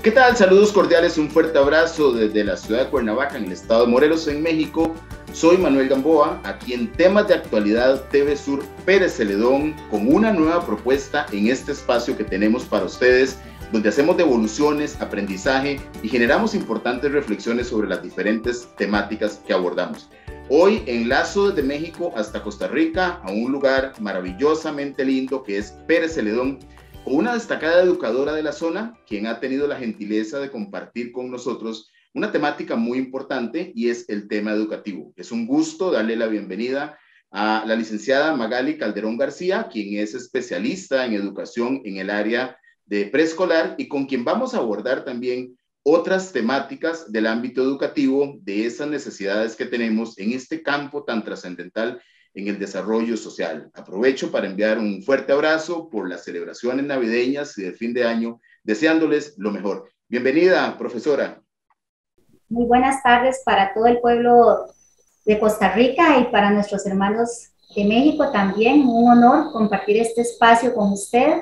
¿Qué tal? Saludos cordiales, un fuerte abrazo desde la ciudad de Cuernavaca, en el estado de Morelos, en México. Soy Manuel Gamboa, aquí en Temas de Actualidad TV Sur Pérez Celedón, con una nueva propuesta en este espacio que tenemos para ustedes, donde hacemos devoluciones, aprendizaje y generamos importantes reflexiones sobre las diferentes temáticas que abordamos. Hoy enlazo desde México hasta Costa Rica, a un lugar maravillosamente lindo que es Pérez Celedón, con una destacada educadora de la zona, quien ha tenido la gentileza de compartir con nosotros una temática muy importante, y es el tema educativo. Es un gusto darle la bienvenida a la licenciada Magali Calderón García, quien es especialista en educación en el área de preescolar y con quien vamos a abordar también otras temáticas del ámbito educativo, de esas necesidades que tenemos en este campo tan trascendental en el desarrollo social. Aprovecho para enviar un fuerte abrazo por las celebraciones navideñas y de fin de año, deseándoles lo mejor. Bienvenida, profesora. Muy buenas tardes para todo el pueblo de Costa Rica y para nuestros hermanos de México también. Un honor compartir este espacio con usted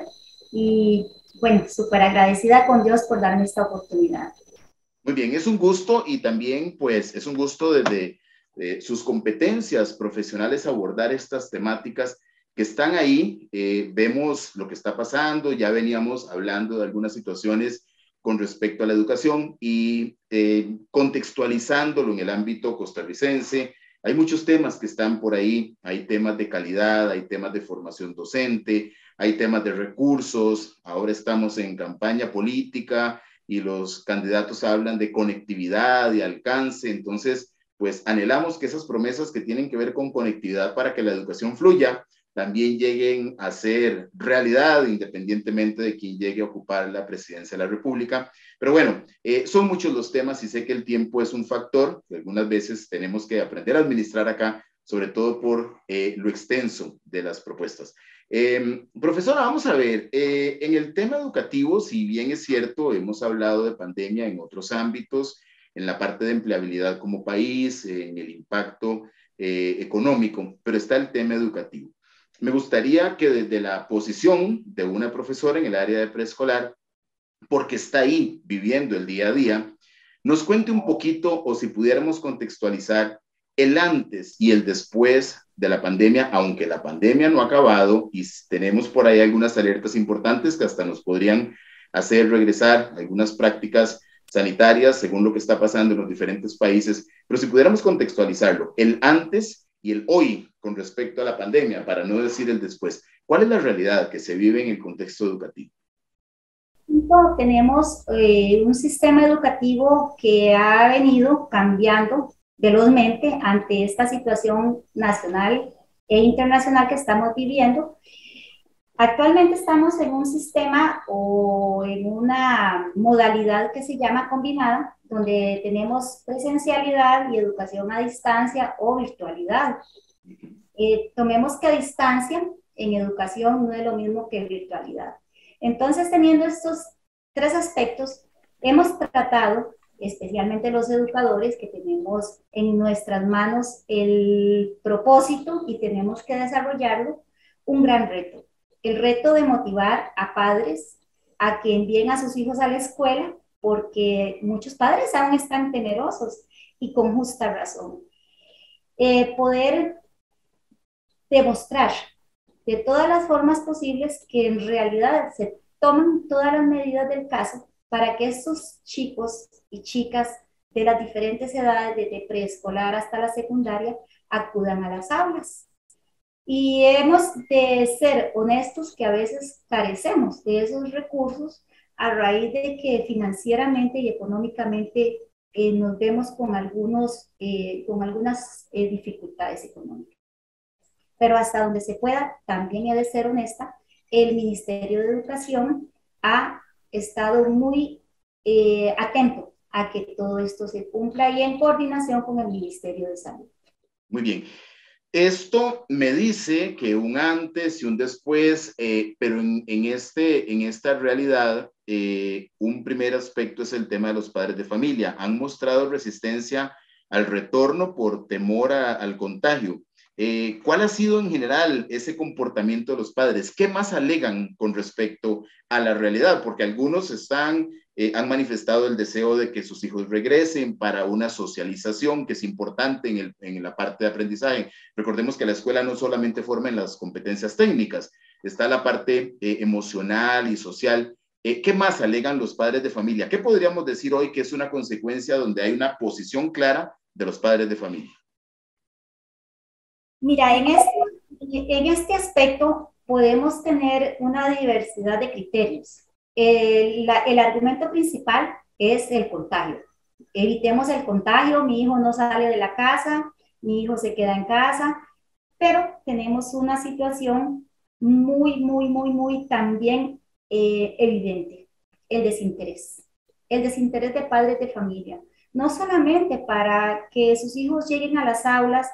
y bueno, súper agradecida con Dios por darme esta oportunidad. Muy bien, es un gusto, y también pues es un gusto desde sus competencias profesionales abordar estas temáticas que están ahí. Vemos lo que está pasando, ya veníamos hablando de algunas situaciones con respecto a la educación y contextualizándolo en el ámbito costarricense. Hay muchos temas que están por ahí, hay temas de calidad, hay temas de formación docente, hay temas de recursos. Ahora estamos en campaña política y los candidatos hablan de conectividad y alcance. Entonces, pues anhelamos que esas promesas que tienen que ver con conectividad para que la educación fluya también lleguen a ser realidad, independientemente de quién llegue a ocupar la presidencia de la República. Pero bueno, son muchos los temas y sé que el tiempo es un factor que algunas veces tenemos que aprender a administrar acá, sobre todo por lo extenso de las propuestas. Profesora, vamos a ver, en el tema educativo, si bien es cierto, hemos hablado de pandemia en otros ámbitos, en la parte de empleabilidad como país, en el impacto económico, pero está el tema educativo. Me gustaría que desde la posición de una profesora en el área de preescolar, porque está ahí viviendo el día a día, nos cuente un poquito, o si pudiéramos contextualizar, el antes y el después de la pandemia, aunque la pandemia no ha acabado y tenemos por ahí algunas alertas importantes que hasta nos podrían hacer regresar algunas prácticas sanitarias según lo que está pasando en los diferentes países. Pero si pudiéramos contextualizarlo, el antes y el hoy con respecto a la pandemia, para no decir el después, ¿cuál es la realidad que se vive en el contexto educativo? Tenemos un sistema educativo que ha venido cambiando velozmente ante esta situación nacional e internacional que estamos viviendo. Actualmente estamos en un sistema o en una modalidad que se llama combinada, donde tenemos presencialidad y educación a distancia o virtualidad. Tomemos que a distancia en educación no es lo mismo que virtualidad. Entonces, teniendo estos tres aspectos, hemos tratado, especialmente los educadores, que tenemos en nuestras manos el propósito y tenemos que desarrollarlo, un gran reto. El reto de motivar a padres a que envíen a sus hijos a la escuela, porque muchos padres aún están temerosos y con justa razón. Poder demostrar de todas las formas posibles que en realidad se toman todas las medidas del caso para que estos chicos y chicas de las diferentes edades, desde preescolar hasta la secundaria, acudan a las aulas. Y hemos de ser honestos que a veces carecemos de esos recursos a raíz de que financieramente y económicamente nos vemos con algunas dificultades económicas. Pero hasta donde se pueda, también he de ser honesta, el Ministerio de Educación ha estado muy atento a que todo esto se cumpla y en coordinación con el Ministerio de Salud. Muy bien. Esto me dice que un antes y un después, pero en esta realidad, un primer aspecto es el tema de los padres de familia. Han mostrado resistencia al retorno por temor al contagio. ¿Cuál ha sido en general ese comportamiento de los padres? ¿Qué más alegan con respecto a la realidad? Porque algunos han manifestado el deseo de que sus hijos regresen para una socialización que es importante en la parte de aprendizaje. Recordemos que la escuela no solamente forma en las competencias técnicas, está la parte emocional y social. ¿Qué más alegan los padres de familia? ¿Qué podríamos decir hoy que es una consecuencia donde hay una posición clara de los padres de familia? Mira, en este aspecto podemos tener una diversidad de criterios. El argumento principal es el contagio. Evitemos el contagio, mi hijo no sale de la casa, mi hijo se queda en casa, pero tenemos una situación muy también evidente, el desinterés. El desinterés de padres de familia, no solamente para que sus hijos lleguen a las aulas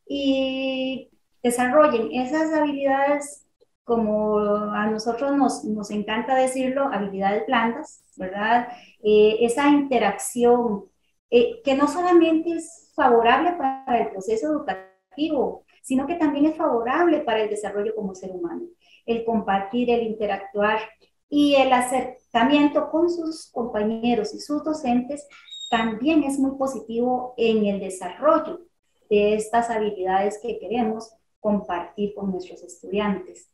y desarrollen esas habilidades, como a nosotros nos encanta decirlo, habilidades blandas, ¿verdad? Esa interacción que no solamente es favorable para el proceso educativo, sino que también es favorable para el desarrollo como ser humano. El compartir, el interactuar y el acercamiento con sus compañeros y sus docentes también es muy positivo en el desarrollo de estas habilidades que queremos compartir con nuestros estudiantes.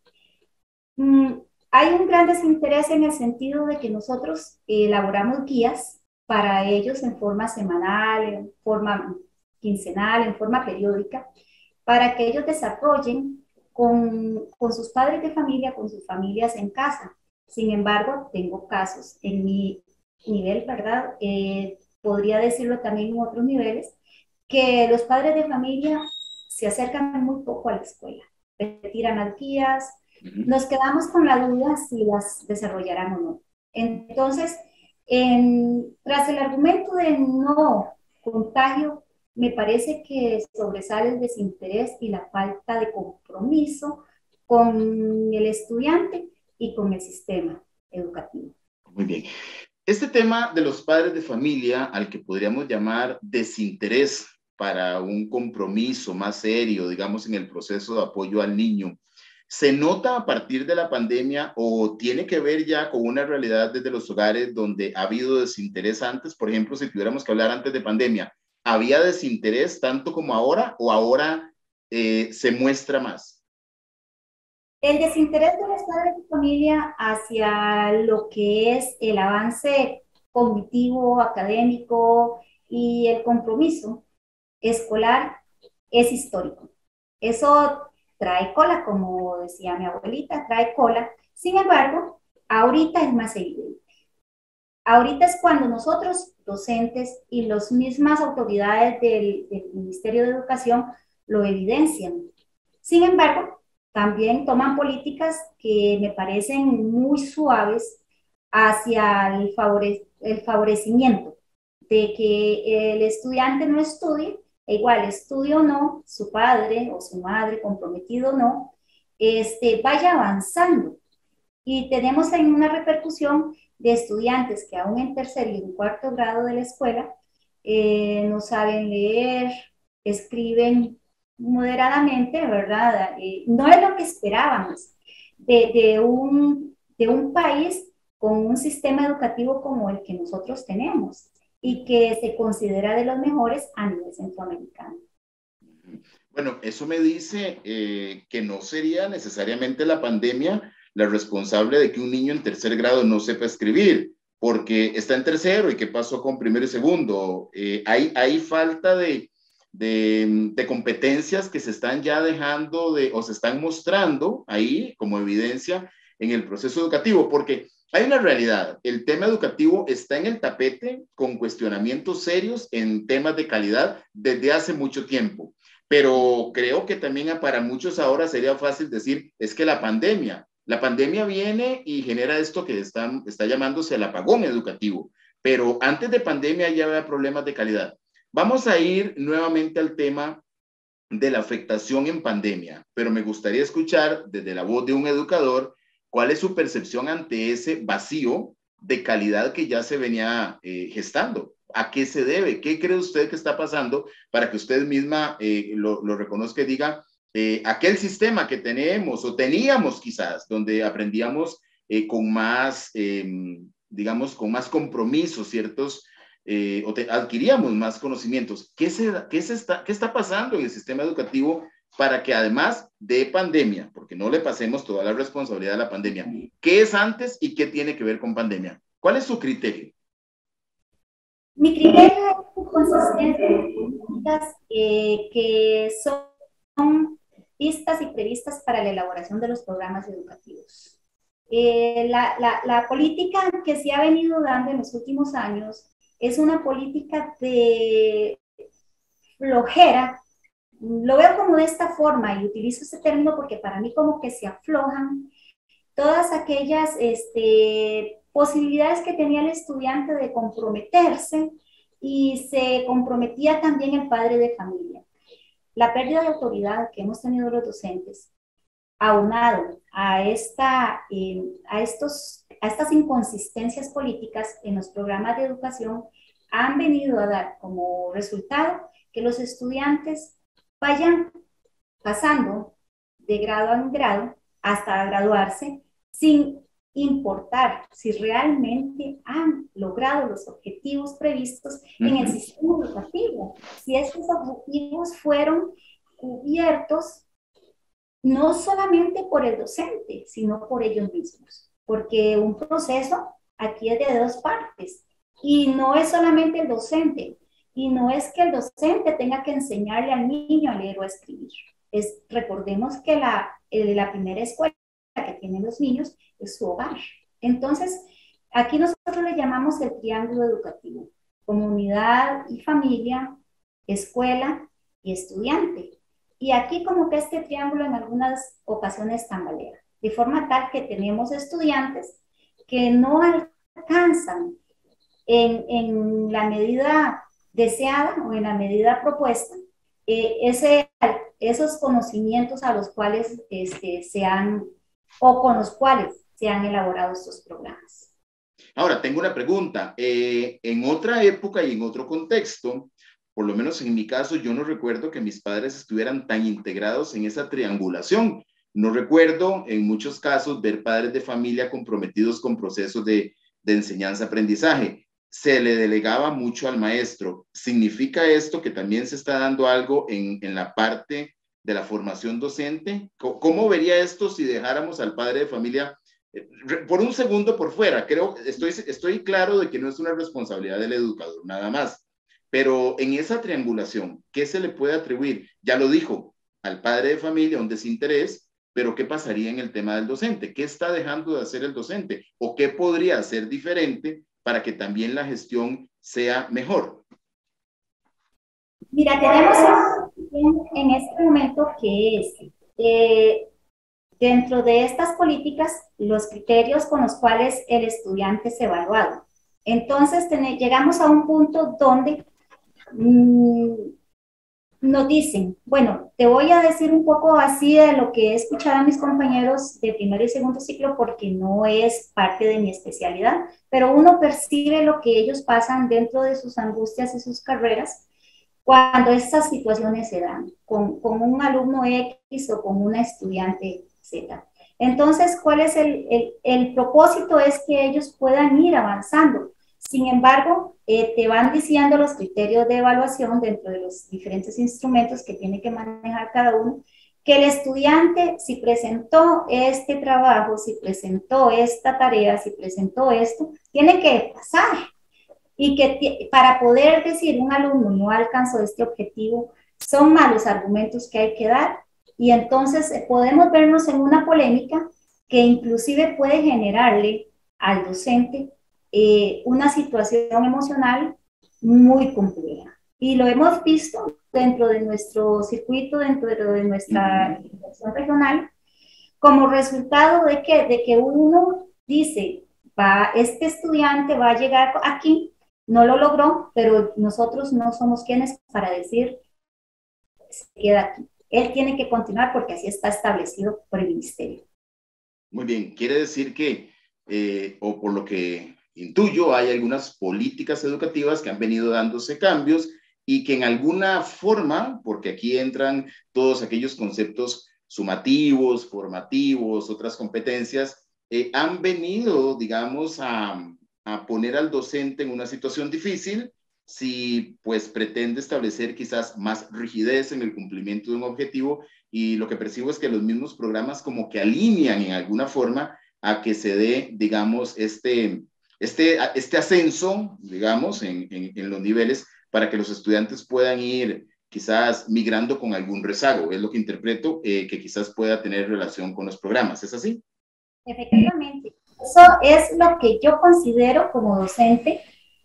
Hay un gran desinterés en el sentido de que nosotros elaboramos guías para ellos en forma semanal, en forma quincenal, en forma periódica, para que ellos desarrollen con sus padres de familia, con sus familias en casa. Sin embargo, tengo casos en mi nivel, ¿verdad? Podría decirlo también en otros niveles, que los padres de familia se acercan muy poco a la escuela, retiran las guías, nos quedamos con la duda si las desarrollarán o no. Entonces, tras el argumento de no contagio, me parece que sobresale el desinterés y la falta de compromiso con el estudiante y con el sistema educativo. Muy bien. Este tema de los padres de familia, al que podríamos llamar desinterés para un compromiso más serio, digamos, en el proceso de apoyo al niño, ¿se nota a partir de la pandemia o tiene que ver ya con una realidad desde los hogares donde ha habido desinterés antes? Por ejemplo, si tuviéramos que hablar antes de pandemia, ¿había desinterés tanto como ahora o ahora se muestra más? El desinterés de los padres de familia hacia lo que es el avance cognitivo, académico y el compromiso escolar es histórico. Eso trae cola, como decía mi abuelita, trae cola. Sin embargo, ahorita es más evidente. Ahorita es cuando nosotros, docentes y las mismas autoridades del Ministerio de Educación, lo evidencian. Sin embargo, también toman políticas que me parecen muy suaves hacia el favorecimiento de que el estudiante no estudie, e igual estudie o no, su padre o su madre, comprometido o no, vaya avanzando. Y tenemos ahí una repercusión de estudiantes que aún en tercer y en cuarto grado de la escuela no saben leer, escriben moderadamente, ¿verdad? No es lo que esperábamos de un país con un sistema educativo como el que nosotros tenemos y que se considera de los mejores a nivel centroamericano. Bueno, eso me dice que no sería necesariamente la pandemia la responsable de que un niño en tercer grado no sepa escribir, porque está en tercero y qué pasó con primero y segundo. Hay falta de competencias que se están ya dejando o se están mostrando ahí como evidencia en el proceso educativo, porque hay una realidad, el tema educativo está en el tapete con cuestionamientos serios en temas de calidad desde hace mucho tiempo. Pero creo que también para muchos ahora sería fácil decir, es que la pandemia viene y genera esto que está llamándose el apagón educativo, pero antes de pandemia ya había problemas de calidad. Vamos a ir nuevamente al tema de la afectación en pandemia, pero me gustaría escuchar desde la voz de un educador cuál es su percepción ante ese vacío de calidad que ya se venía gestando. ¿A qué se debe? ¿Qué cree usted que está pasando para que usted misma lo reconozca y diga, aquel sistema que tenemos o teníamos quizás, donde aprendíamos con más, digamos, con más compromiso ciertos, adquiríamos más conocimientos. ¿Qué está pasando en el sistema educativo para que además de pandemia, porque no le pasemos toda la responsabilidad a la pandemia, qué es antes y qué tiene que ver con pandemia? ¿Cuál es su criterio? Mi criterio es consistente en políticas que son vistas y previstas para la elaboración de los programas educativos. La política que se ha venido dando en los últimos años es una política de flojera. Lo veo como de esta forma y utilizo este término porque para mí como que se aflojan todas aquellas posibilidades que tenía el estudiante de comprometerse y se comprometía también el padre de familia. La pérdida de autoridad que hemos tenido los docentes, aunado a estas inconsistencias políticas en los programas de educación, han venido a dar como resultado que los estudiantes vayan pasando de grado en grado hasta graduarse sin importar si realmente han logrado los objetivos previstos en el sistema educativo, si estos objetivos fueron cubiertos no solamente por el docente, sino por ellos mismos, porque un proceso aquí es de dos partes y no es solamente el docente, y no es que el docente tenga que enseñarle al niño a leer o a escribir. Recordemos que la primera escuela que tienen los niños es su hogar. Entonces, aquí nosotros le llamamos el triángulo educativo: comunidad y familia, escuela y estudiante. Y aquí como que este triángulo en algunas ocasiones tambalea, de forma tal que tenemos estudiantes que no alcanzan en la medida deseada o en la medida propuesta esos conocimientos a los cuales con los cuales se han elaborado estos programas. Ahora, tengo una pregunta. En otra época y en otro contexto, por lo menos en mi caso, yo no recuerdo que mis padres estuvieran tan integrados en esa triangulación. No recuerdo en muchos casos ver padres de familia comprometidos con procesos de enseñanza-aprendizaje. Se le delegaba mucho al maestro. ¿Significa esto que también se está dando algo en la parte de la formación docente? ¿Cómo vería esto si dejáramos al padre de familia por un segundo por fuera? Estoy claro de que no es una responsabilidad del educador, nada más. Pero en esa triangulación, ¿qué se le puede atribuir? Ya lo dijo, al padre de familia un desinterés, pero ¿qué pasaría en el tema del docente? ¿Qué está dejando de hacer el docente? ¿O qué podría hacer diferente para que también la gestión sea mejor? Mira, tenemos en este momento que es, dentro de estas políticas, los criterios con los cuales el estudiante es evaluado. Entonces, llegamos a un punto donde nos dicen, bueno, te voy a decir un poco así de lo que he escuchado a mis compañeros de primer y segundo ciclo porque no es parte de mi especialidad, pero uno percibe lo que ellos pasan dentro de sus angustias y sus carreras cuando estas situaciones se dan con un alumno X o con una estudiante Z. Entonces, ¿cuál es el propósito? Es que ellos puedan ir avanzando. Sin embargo, te van diciendo los criterios de evaluación dentro de los diferentes instrumentos que tiene que manejar cada uno, que el estudiante, si presentó este trabajo, si presentó esta tarea, si presentó esto, tiene que pasar. Y que para poder decir un alumno no alcanzó este objetivo, son malos argumentos que hay que dar, y entonces podemos vernos en una polémica que inclusive puede generarle al docente una situación emocional muy compleja. Y lo hemos visto dentro de nuestro circuito, dentro de nuestra institución regional, como resultado de que uno dice, este estudiante va a llegar aquí, no lo logró, pero nosotros no somos quienes para decir, se queda aquí. Él tiene que continuar porque así está establecido por el ministerio. Muy bien, quiere decir que, o por lo que intuyo, hay algunas políticas educativas que han venido dándose cambios y que en alguna forma, porque aquí entran todos aquellos conceptos sumativos, formativos, otras competencias, han venido, digamos, a poner al docente en una situación difícil si pues pretende establecer quizás más rigidez en el cumplimiento de un objetivo, y lo que percibo es que los mismos programas como que alinean en alguna forma a que se dé, digamos, este ascenso, digamos, en los niveles para que los estudiantes puedan ir quizás migrando con algún rezago. Es lo que interpreto, que quizás pueda tener relación con los programas. ¿Es así? Efectivamente. Eso es lo que yo considero como docente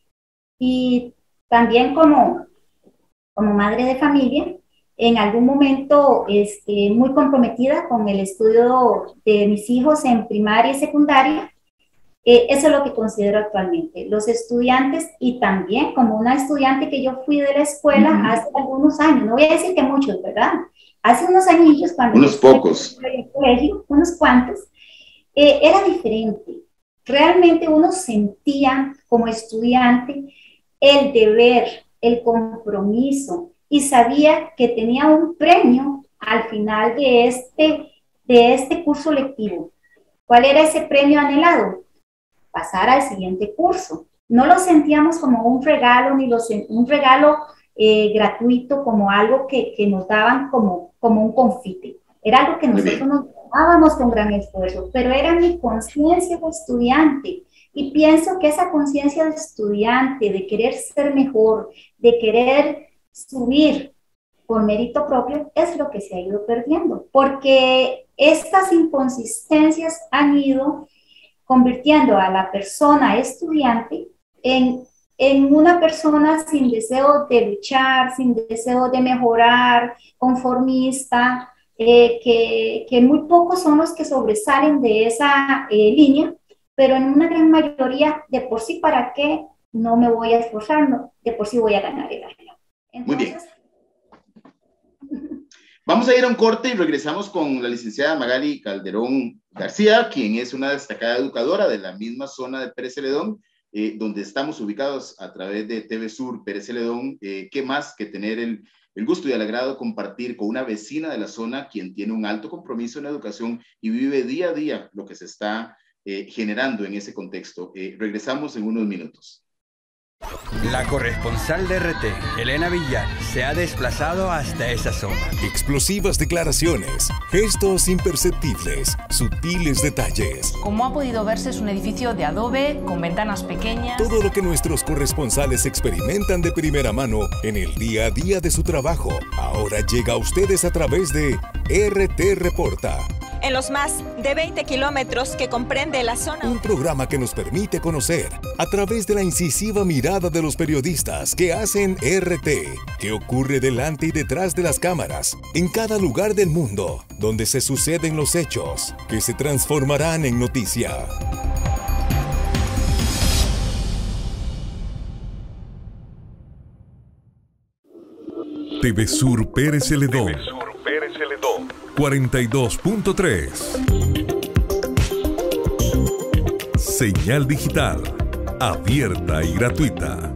y también como madre de familia, en algún momento muy comprometida con el estudio de mis hijos en primaria y secundaria. Eso es lo que considero actualmente. Los estudiantes, y también como una estudiante que yo fui de la escuela hace algunos años, no voy a decir que muchos, ¿verdad? Hace unos añillos, cuando unos pocos, en el colegio, unos cuantos, era diferente. Realmente uno sentía como estudiante el deber, el compromiso, y sabía que tenía un premio al final de este curso lectivo. ¿Cuál era ese premio anhelado? Pasar al siguiente curso. No lo sentíamos como un regalo, ni un regalo gratuito, como algo que nos daban como un confite. Era algo que nosotros nos dábamos con gran esfuerzo, pero era mi conciencia de estudiante. Y pienso que esa conciencia de estudiante, de querer ser mejor, de querer subir por mérito propio, es lo que se ha ido perdiendo, porque estas inconsistencias han ido convirtiendo a la persona estudiante en una persona sin deseo de luchar, sin deseo de mejorar, conformista, que muy pocos son los que sobresalen de esa línea, pero en una gran mayoría, de por sí, ¿para qué? No me voy a esforzar, no, de por sí voy a ganar el año. Entonces, muy bien. Vamos a ir a un corte y regresamos con la licenciada Magali Calderón García, quien es una destacada educadora de la misma zona de Pérez Celedón, donde estamos ubicados a través de TV Sur Pérez Celedón. ¿Qué más que tener el gusto y el agrado de compartir con una vecina de la zona, quien tiene un alto compromiso en la educación y vive día a día lo que se está generando en ese contexto? Regresamos en unos minutos. La corresponsal de RT, Elena Villar, se ha desplazado hasta esa zona. Explosivas declaraciones, gestos imperceptibles, sutiles detalles. Como ha podido verse, es un edificio de adobe con ventanas pequeñas. Todo lo que nuestros corresponsales experimentan de primera mano en el día a día de su trabajo, ahora llega a ustedes a través de RT Reporta. En los más de 20 kilómetros que comprende la zona. Un programa que nos permite conocer, a través de la incisiva mirada de los periodistas que hacen RT, qué ocurre delante y detrás de las cámaras, en cada lugar del mundo, donde se suceden los hechos, que se transformarán en noticia. TV Sur Pérez Celedón. 42.3. Señal digital, abierta y gratuita.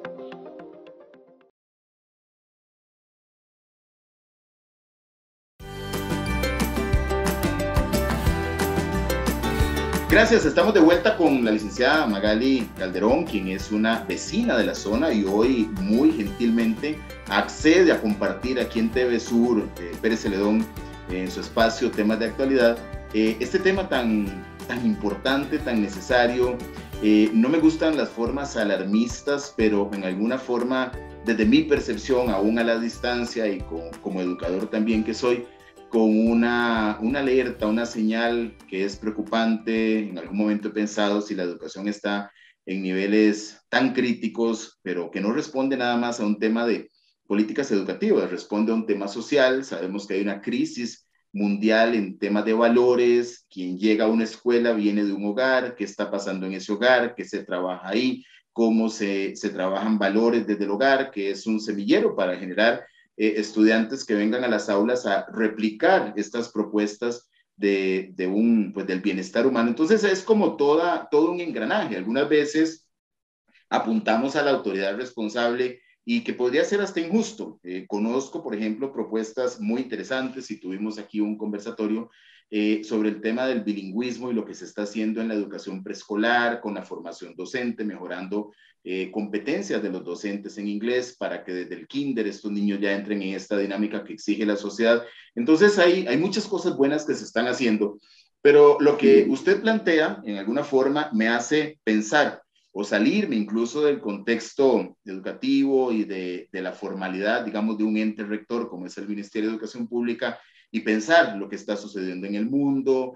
Gracias, estamos de vuelta con la licenciada Magali Calderón, quien es una vecina de la zona y hoy muy gentilmente accede a compartir aquí en TV Sur Pérez Celedón, en su espacio Temas de Actualidad, este tema tan importante, tan necesario. No me gustan las formas alarmistas, pero en alguna forma, desde mi percepción, aún a la distancia y como educador también que soy, con una alerta, una señal que es preocupante. En algún momento he pensado si la educación está en niveles tan críticos, pero que no responde nada más a un tema de políticas educativas, responde a un tema social. Sabemos que hay una crisis mundial en temas de valores. Quien llega a una escuela viene de un hogar, qué está pasando en ese hogar, qué se trabaja ahí, cómo se trabajan valores desde el hogar, que es un semillero para generar estudiantes que vengan a las aulas a replicar estas propuestas del bienestar humano. Entonces es como todo un engranaje. Algunas veces apuntamos a la autoridad responsable y que podría ser hasta injusto. Conozco, por ejemplo, propuestas muy interesantes y tuvimos aquí un conversatorio sobre el tema del bilingüismo y lo que se está haciendo en la educación preescolar, con la formación docente, mejorando competencias de los docentes en inglés para que desde el kinder estos niños ya entren en esta dinámica que exige la sociedad. Entonces hay muchas cosas buenas que se están haciendo, pero lo que usted plantea en alguna forma me hace pensar o salirme incluso del contexto educativo y de la formalidad, digamos, de un ente rector como es el Ministerio de Educación Pública, y pensar lo que está sucediendo en el mundo,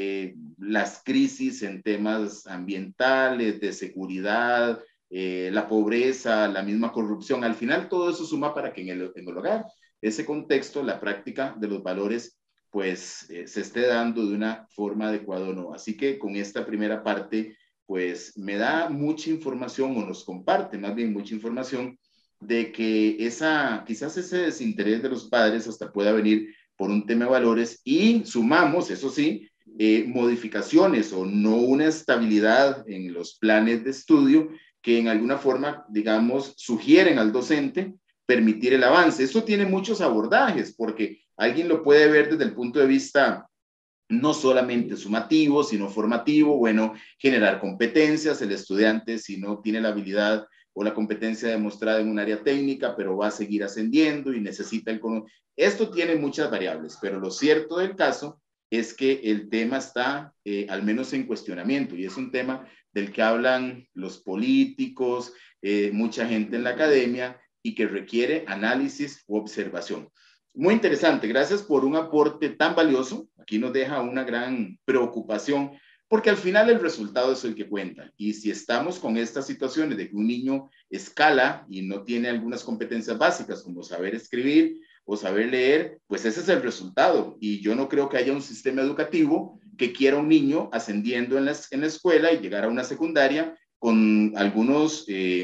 las crisis en temas ambientales, de seguridad, la pobreza, la misma corrupción. Al final todo eso suma para que en el hogar, ese contexto, la práctica de los valores, pues se esté dando de una forma adecuada o no. Así que con esta primera parte, pues me da mucha información, o nos comparte más bien mucha información, de que quizás ese desinterés de los padres hasta pueda venir por un tema de valores, y sumamos, eso sí, modificaciones o no una estabilidad en los planes de estudio que en alguna forma, digamos, sugieren al docente permitir el avance. Esto tiene muchos abordajes, porque alguien lo puede ver desde el punto de vista no solamente sumativo, sino formativo. Bueno, generar competencias. El estudiante, si no tiene la habilidad o la competencia demostrada en un área técnica, pero va a seguir ascendiendo y necesita el conocimiento. Esto tiene muchas variables, pero lo cierto del caso es que el tema está al menos en cuestionamiento, y es un tema del que hablan los políticos, mucha gente en la academia, y que requiere análisis u observación. Muy interesante, gracias por un aporte tan valioso. Aquí nos deja una gran preocupación, porque al final el resultado es el que cuenta. Y si estamos con estas situaciones de que un niño escala y no tiene algunas competencias básicas como saber escribir o saber leer, pues ese es el resultado. Y yo no creo que haya un sistema educativo que quiera un niño ascendiendo en la escuela y llegar a una secundaria con algunos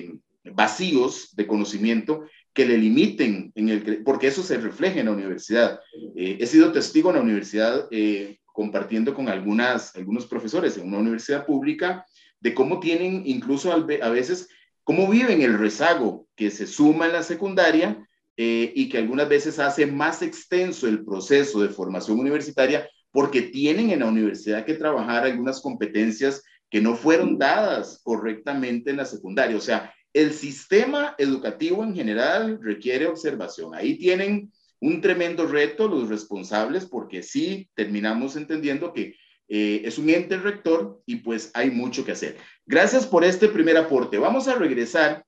vacíos de conocimiento que le limiten, porque eso se refleja en la universidad. He sido testigo en la universidad, compartiendo con algunos profesores en una universidad pública, de cómo tienen incluso a veces, cómo viven el rezago que se suma en la secundaria, y que algunas veces hace más extenso el proceso de formación universitaria, porque tienen en la universidad que trabajar algunas competencias que no fueron dadas correctamente en la secundaria. O sea, el sistema educativo en general requiere observación. Ahí tienen un tremendo reto los responsables, porque sí terminamos entendiendo que es un ente rector y pues hay mucho que hacer. Gracias por este primer aporte. Vamos a regresar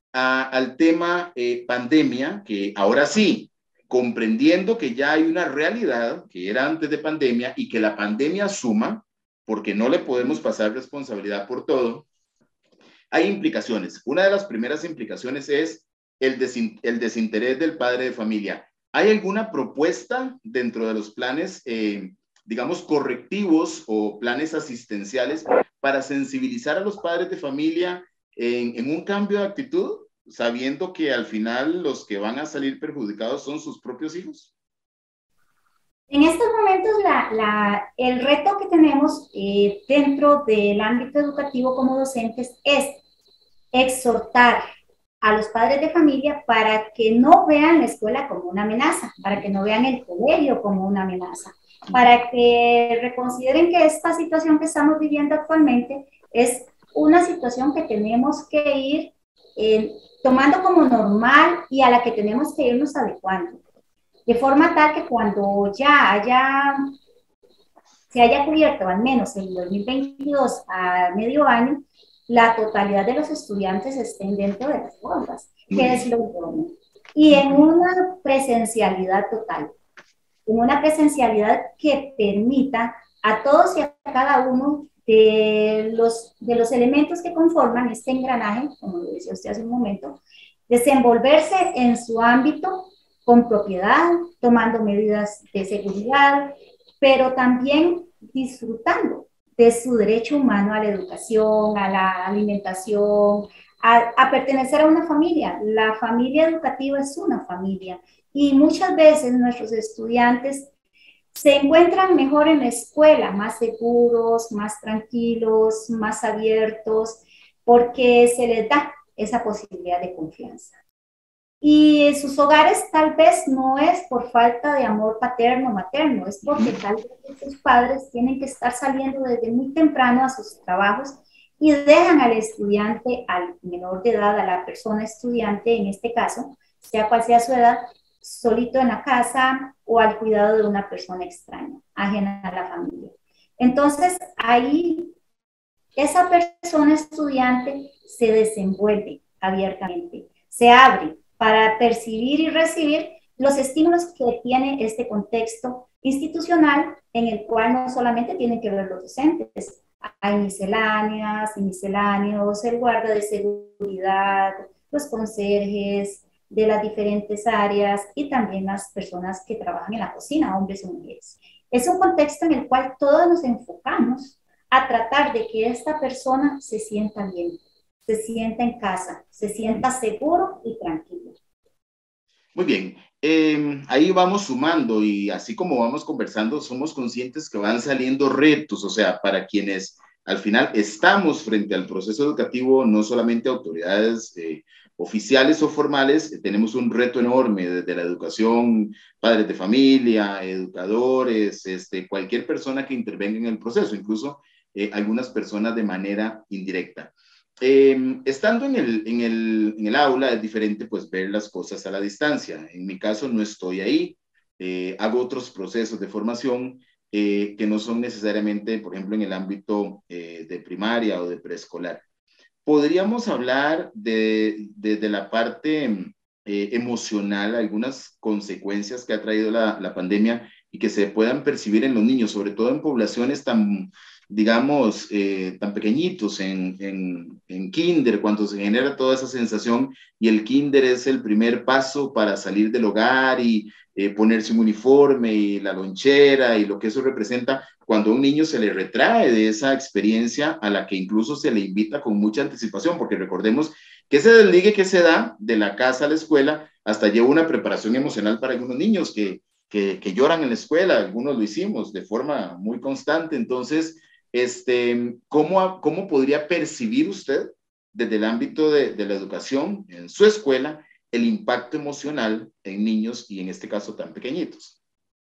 al tema pandemia, que ahora sí, comprendiendo que ya hay una realidad que era antes de pandemia y que la pandemia suma, porque no le podemos pasar responsabilidad por todo, hay implicaciones. Una de las primeras implicaciones es el desinterés del padre de familia. ¿Hay alguna propuesta dentro de los planes, digamos, correctivos o planes asistenciales para sensibilizar a los padres de familia en un cambio de actitud, sabiendo que al final los que van a salir perjudicados son sus propios hijos? En estos momentos, el reto que tenemos dentro del ámbito educativo como docentes es exhortar a los padres de familia para que no vean la escuela como una amenaza, para que no vean el colegio como una amenaza, para que reconsideren que esta situación que estamos viviendo actualmente es una situación que tenemos que ir tomando como normal y a la que tenemos que irnos adecuando. De forma tal que cuando se haya cubierto, al menos en 2022 a medio año, la totalidad de los estudiantes estén dentro de las aulas, que es lo idóneo. Y en una presencialidad total, en una presencialidad que permita a todos y a cada uno de los elementos que conforman este engranaje, como lo decía usted hace un momento, desenvolverse en su ámbito con propiedad, tomando medidas de seguridad, pero también disfrutando de su derecho humano a la educación, a la alimentación, a pertenecer a una familia. La familia educativa es una familia y muchas veces nuestros estudiantes se encuentran mejor en la escuela, más seguros, más tranquilos, más abiertos, porque se les da esa posibilidad de confianza. Y en sus hogares tal vez no es por falta de amor paterno o materno, es porque tal vez sus padres tienen que estar saliendo desde muy temprano a sus trabajos y dejan al estudiante, al menor de edad, a la persona estudiante en este caso, sea cual sea su edad, solito en la casa o al cuidado de una persona extraña, ajena a la familia. Entonces, ahí esa persona estudiante se desenvuelve abiertamente, se abre para percibir y recibir los estímulos que tiene este contexto institucional en el cual no solamente tienen que ver los docentes, hay misceláneas y misceláneos, el guarda de seguridad, los conserjes de las diferentes áreas y también las personas que trabajan en la cocina, hombres y mujeres. Es un contexto en el cual todos nos enfocamos a tratar de que esta persona se sienta bien, se sienta en casa, se sienta seguro y tranquilo. Muy bien, ahí vamos sumando y así como vamos conversando, somos conscientes que van saliendo retos, o sea, para quienes al final estamos frente al proceso educativo, no solamente autoridades oficiales o formales, tenemos un reto enorme desde la educación, padres de familia, educadores, cualquier persona que intervenga en el proceso, incluso algunas personas de manera indirecta. Estando en el aula es diferente pues ver las cosas a la distancia. En mi caso no estoy ahí, hago otros procesos de formación que no son necesariamente, por ejemplo, en el ámbito de primaria o de preescolar. Podríamos hablar de la parte emocional, algunas consecuencias que ha traído la pandemia y que se puedan percibir en los niños, sobre todo en poblaciones tan, digamos, tan pequeñitos, en kinder, cuando se genera toda esa sensación y el kinder es el primer paso para salir del hogar y ponerse un uniforme y la lonchera y lo que eso representa, cuando a un niño se le retrae de esa experiencia a la que incluso se le invita con mucha anticipación, porque recordemos que ese desligue que se da de la casa a la escuela hasta lleva una preparación emocional para algunos niños que lloran en la escuela, algunos lo hicimos de forma muy constante. Entonces, ¿cómo podría percibir usted desde el ámbito de la educación en su escuela el impacto emocional en niños y en este caso tan pequeñitos?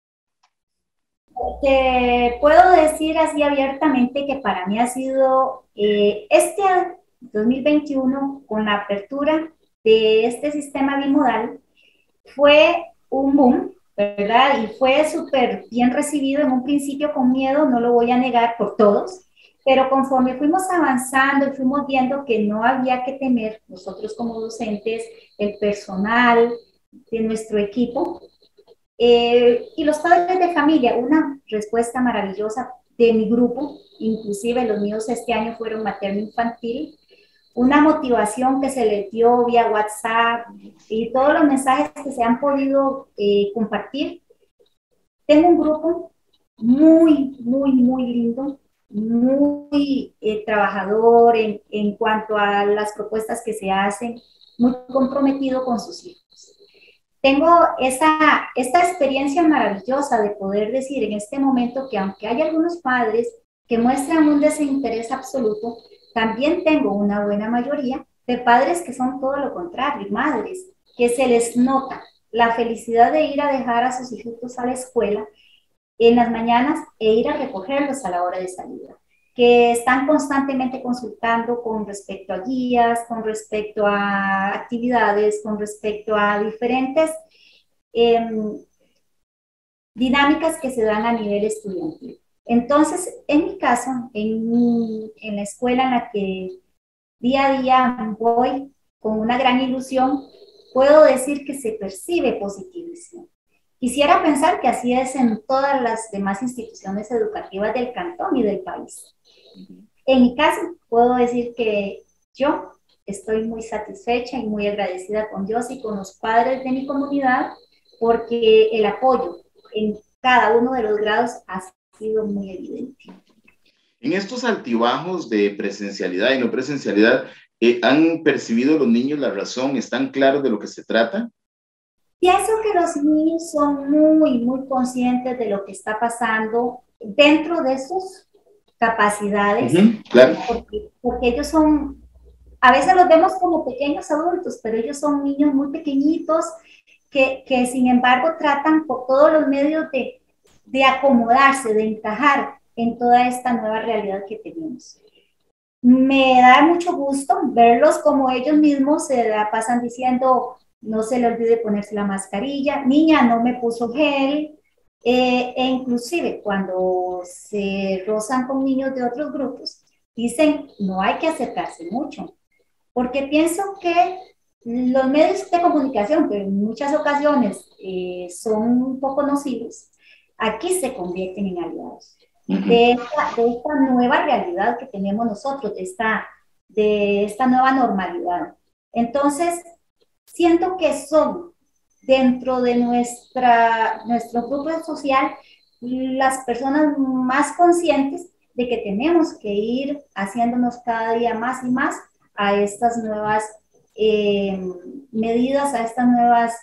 Te puedo decir así abiertamente que para mí ha sido este 2021 con la apertura de este sistema bimodal fue un boom, ¿verdad? Y fue súper bien recibido en un principio con miedo, no lo voy a negar por todos, pero conforme fuimos avanzando y fuimos viendo que no había que temer, nosotros como docentes, el personal de nuestro equipo y los padres de familia, una respuesta maravillosa de mi grupo, inclusive los míos este año fueron materno-infantil, una motivación que se les dio vía WhatsApp y todos los mensajes que se han podido compartir. Tengo un grupo muy, muy, muy lindo, muy trabajador en cuanto a las propuestas que se hacen, muy comprometido con sus hijos. Tengo esta experiencia maravillosa de poder decir en este momento que aunque hay algunos padres que muestran un desinterés absoluto, también tengo una buena mayoría de padres que son todo lo contrario, madres, que se les nota la felicidad de ir a dejar a sus hijitos a la escuela en las mañanas e ir a recogerlos a la hora de salida, que están constantemente consultando con respecto a guías, con respecto a actividades, con respecto a diferentes dinámicas que se dan a nivel estudiantil. Entonces, en mi caso, en la escuela en la que día a día voy con una gran ilusión, puedo decir que se percibe positivismo. Quisiera pensar que así es en todas las demás instituciones educativas del cantón y del país. En mi caso, puedo decir que yo estoy muy satisfecha y muy agradecida con Dios y con los padres de mi comunidad porque el apoyo en cada uno de los grados ha sido muy evidente. En estos altibajos de presencialidad y no presencialidad, ¿han percibido los niños la razón? ¿Están claros de lo que se trata? Pienso que los niños son muy, muy conscientes de lo que está pasando dentro de sus capacidades, claro. porque ellos son a veces los vemos como pequeños adultos, pero ellos son niños muy pequeñitos que sin embargo tratan por todos los medios de acomodarse, de encajar en toda esta nueva realidad que tenemos. Me da mucho gusto verlos como ellos mismos se la pasan diciendo, no se le olvide ponerse la mascarilla, niña, no me puso gel, e inclusive cuando se rozan con niños de otros grupos, dicen, no hay que acercarse mucho, porque pienso que los medios de comunicación, que en muchas ocasiones son un poco nocivos, aquí se convierten en aliados. De esta nueva realidad que tenemos nosotros, de esta nueva normalidad. Entonces, siento que son dentro de nuestro grupo social las personas más conscientes de que tenemos que ir haciéndonos cada día más y más a estas nuevas medidas, a estas nuevas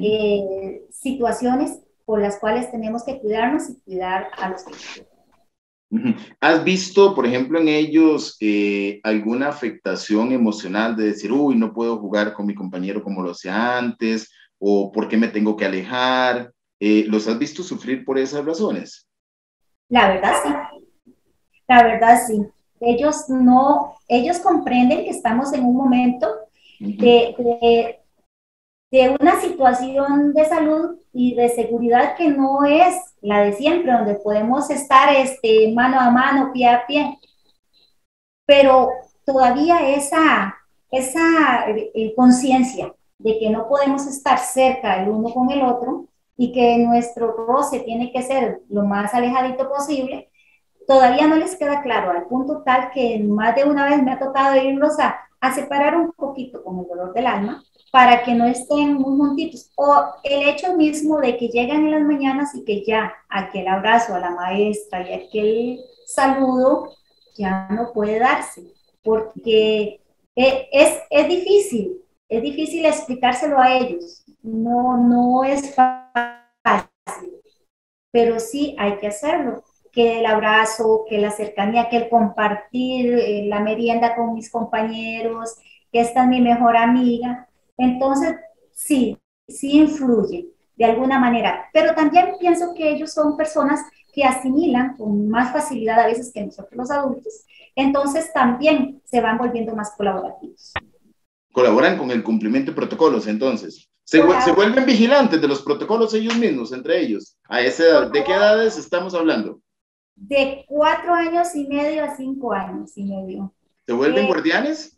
situaciones por las cuales tenemos que cuidarnos y cuidar a los que. ¿Has visto, por ejemplo, en ellos alguna afectación emocional de decir, uy, no puedo jugar con mi compañero como lo hacía antes, o por qué me tengo que alejar? ¿Los has visto sufrir por esas razones? La verdad sí, la verdad sí. Ellos comprenden que estamos en un momento de una situación de salud y de seguridad que no es la de siempre, donde podemos estar mano a mano, pie a pie, pero todavía esa conciencia de que no podemos estar cerca el uno con el otro y que nuestro roce tiene que ser lo más alejadito posible, todavía no les queda claro, al punto tal que más de una vez me ha tocado irlos a separar un poquito con el dolor del alma, para que no estén muy juntitos, o el hecho mismo de que llegan en las mañanas y que ya aquel abrazo a la maestra y aquel saludo ya no puede darse, porque es difícil explicárselo a ellos, no es fácil, pero sí hay que hacerlo, que el abrazo, que la cercanía, que el compartir la merienda con mis compañeros, que esta es mi mejor amiga. Entonces, sí influye de alguna manera, pero también pienso que ellos son personas que asimilan con más facilidad a veces que nosotros los adultos, entonces también se van volviendo más colaborativos. Colaboran con el cumplimiento de protocolos, entonces. Se vuelven vigilantes de los protocolos ellos mismos, entre ellos. ¿A esa edad? ¿De qué edades estamos hablando? De 4 años y medio a 5 años y medio. ¿Se vuelven guardianes?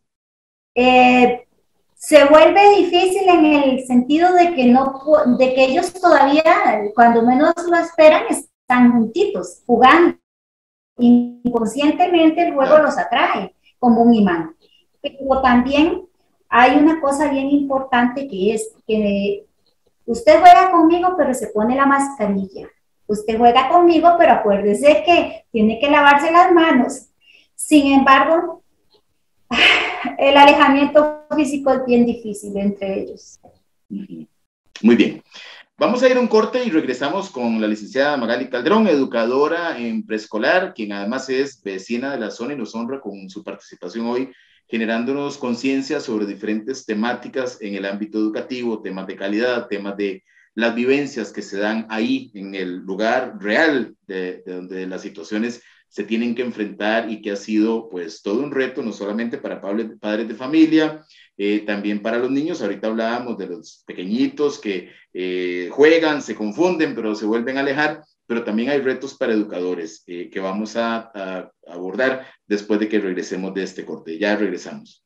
Se vuelve difícil en el sentido de que ellos todavía, cuando menos lo esperan, están juntitos, jugando. Inconscientemente luego los atrae como un imán. Pero también hay una cosa bien importante que es que usted juega conmigo, pero se pone la mascarilla. Usted juega conmigo, pero acuérdese que tiene que lavarse las manos. Sin embargo, el alejamiento físico es bien difícil entre ellos. Muy bien. Vamos a ir a un corte y regresamos con la licenciada Magali Calderón, educadora en preescolar, quien además es vecina de la zona y nos honra con su participación hoy, generándonos conciencia sobre diferentes temáticas en el ámbito educativo, temas de calidad, temas de las vivencias que se dan ahí en el lugar real de donde las situaciones se tienen que enfrentar y que ha sido pues todo un reto, no solamente para padres de familia, también para los niños. Ahorita hablábamos de los pequeñitos que juegan, se confunden, pero se vuelven a alejar, pero también hay retos para educadores que vamos a abordar después de que regresemos de este corte. Ya regresamos.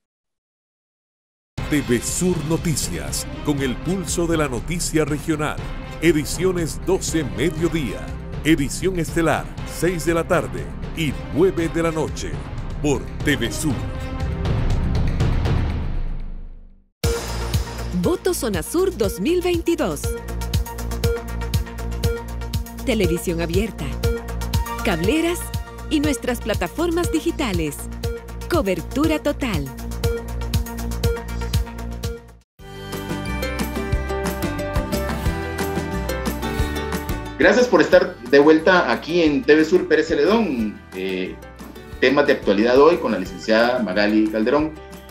TV Sur Noticias, con el pulso de la noticia regional. Ediciones 12 mediodía, edición estelar 6 de la tarde y 9 de la noche, por TV Sur. Voto Zona Sur 2022. Televisión abierta, cableras y nuestras plataformas digitales. Cobertura total. Gracias por estar de vuelta aquí en TV Sur Pérez Celedón. Temas de actualidad hoy con la licenciada Magali Calderón.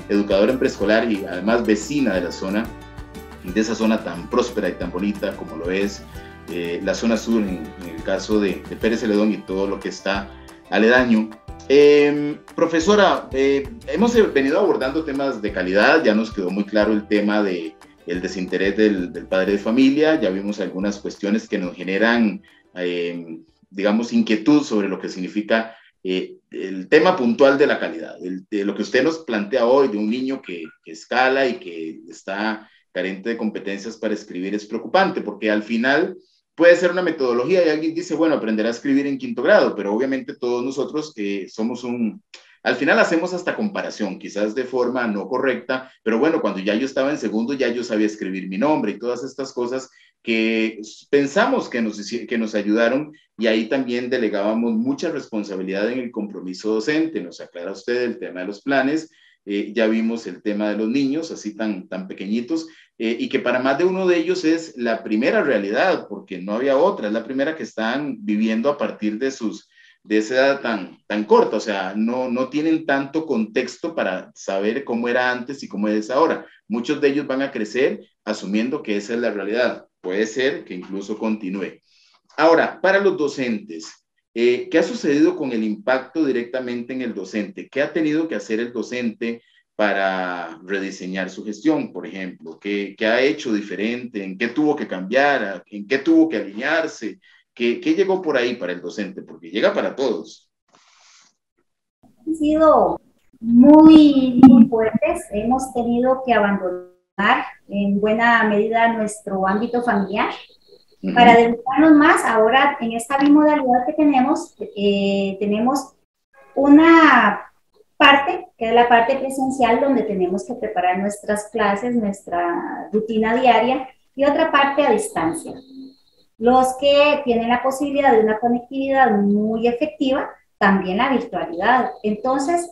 educadora en preescolar y además vecina de esa zona tan próspera y tan bonita como lo es la zona sur, en el caso de Pérez Celedón y todo lo que está aledaño. Profesora, hemos venido abordando temas de calidad, ya nos quedó muy claro el tema del desinterés del padre de familia, ya vimos algunas cuestiones que nos generan, digamos, inquietud sobre lo que significa el tema puntual de la calidad, de lo que usted nos plantea hoy de un niño que escala y que está carente de competencias para escribir es preocupante, porque al final puede ser una metodología y alguien dice, bueno, aprenderá a escribir en 5º grado, pero obviamente todos nosotros somos al final hacemos hasta comparación, quizás de forma no correcta, pero bueno, cuando ya yo estaba en 2º, ya yo sabía escribir mi nombre y todas estas cosas que pensamos que nos ayudaron, y ahí también delegábamos mucha responsabilidad en el compromiso docente. Nos aclara usted el tema de los planes, ya vimos el tema de los niños, así tan pequeñitos, y que para más de uno de ellos es la primera realidad, porque no había otra, es la primera que están viviendo a partir de esa edad tan corta, o sea, no tienen tanto contexto para saber cómo era antes y cómo es ahora. Muchos de ellos van a crecer asumiendo que esa es la realidad, puede ser que incluso continúe. Ahora, para los docentes, ¿qué ha sucedido con el impacto directamente en el docente? ¿Qué ha tenido que hacer el docente para rediseñar su gestión, por ejemplo? ¿Qué ha hecho diferente? ¿En qué tuvo que cambiar? ¿En qué tuvo que alinearse? ¿Qué llegó por ahí para el docente? Porque llega para todos. Han sido muy fuertes. Hemos tenido que abandonar en buena medida nuestro ámbito familiar para dedicarnos más. Ahora, en esta bimodalidad que tenemos una parte, que es la parte presencial, donde tenemos que preparar nuestras clases, nuestra rutina diaria, y otra parte a distancia. Los que tienen la posibilidad de una conectividad muy efectiva, también la virtualidad. Entonces,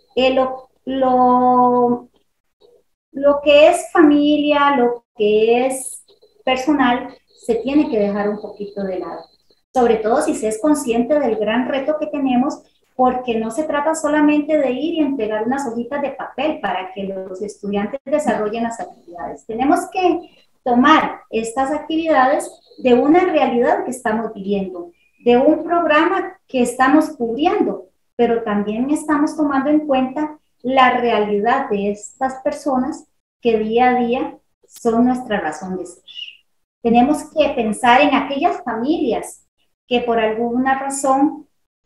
lo que es familia, lo que es personal, se tiene que dejar un poquito de lado. Sobre todo si se es consciente del gran reto que tenemos, porque no se trata solamente de ir y entregar unas hojitas de papel para que los estudiantes desarrollen las actividades. Tenemos que tomar estas actividades de una realidad que estamos viviendo, de un programa que estamos cubriendo, pero también estamos tomando en cuenta la realidad de estas personas que día a día son nuestra razón de ser. Tenemos que pensar en aquellas familias que por alguna razón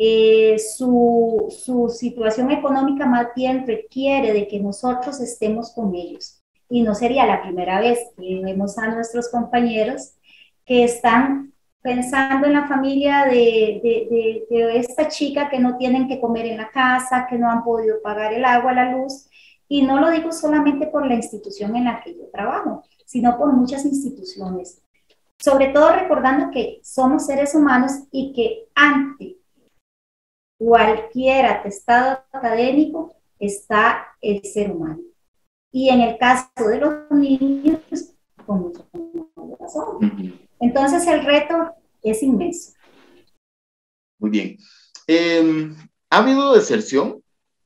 su situación económica más bien requiere de que nosotros estemos con ellos. Y no sería la primera vez que vemos a nuestros compañeros que están pensando en la familia de esta chica que no tienen que comer en la casa, que no han podido pagar el agua, la luz. Y no lo digo solamente por la institución en la que yo trabajo, sino por muchas instituciones. Sobre todo recordando que somos seres humanos y que ante cualquier atestado académico está el ser humano. Y en el caso de los niños, con mucha razón. Entonces el reto es inmenso. Muy bien. ¿Ha habido deserción?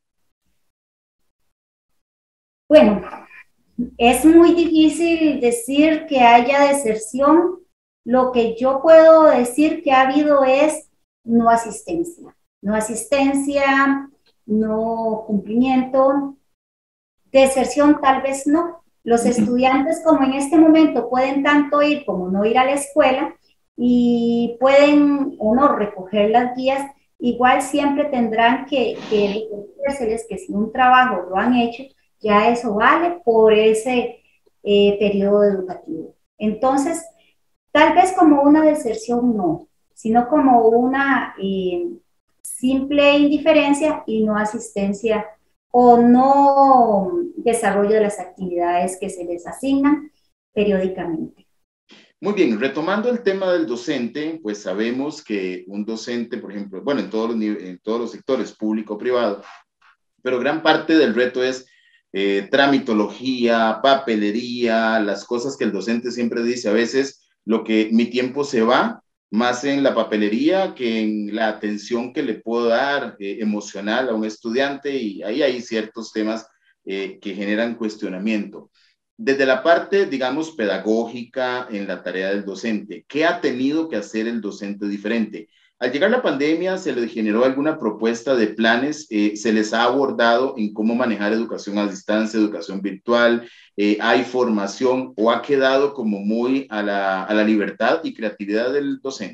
Bueno, es muy difícil decir que haya deserción. Lo que yo puedo decir que ha habido es no asistencia. No asistencia, no cumplimiento. Deserción tal vez no. Los estudiantes, como en este momento pueden tanto ir como no ir a la escuela y pueden o no recoger las guías, igual siempre tendrán que decirles que si un trabajo lo han hecho, ya eso vale por ese periodo educativo. Entonces, tal vez como una deserción no, sino como una simple indiferencia y no asistencia o no desarrollo de las actividades que se les asignan periódicamente. Muy bien, retomando el tema del docente, pues sabemos que un docente, por ejemplo, bueno, en todos los sectores, público o privado, pero gran parte del reto es tramitología, papelería, las cosas que el docente siempre dice, a veces mi tiempo se va más en la papelería que en la atención que le puedo dar emocional a un estudiante, y ahí hay ciertos temas que generan cuestionamiento. Desde la parte, digamos, pedagógica en la tarea del docente, ¿qué ha tenido que hacer el docente diferente? Al llegar la pandemia, ¿se le generó alguna propuesta de planes? ¿Se les ha abordado en cómo manejar educación a distancia, educación virtual? ¿Hay formación o ha quedado como muy a la libertad y creatividad del docente?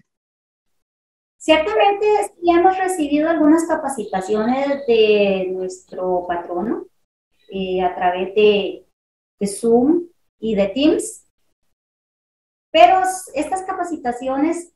Ciertamente sí hemos recibido algunas capacitaciones de nuestro patrono a través de Zoom y de Teams. Pero estas capacitaciones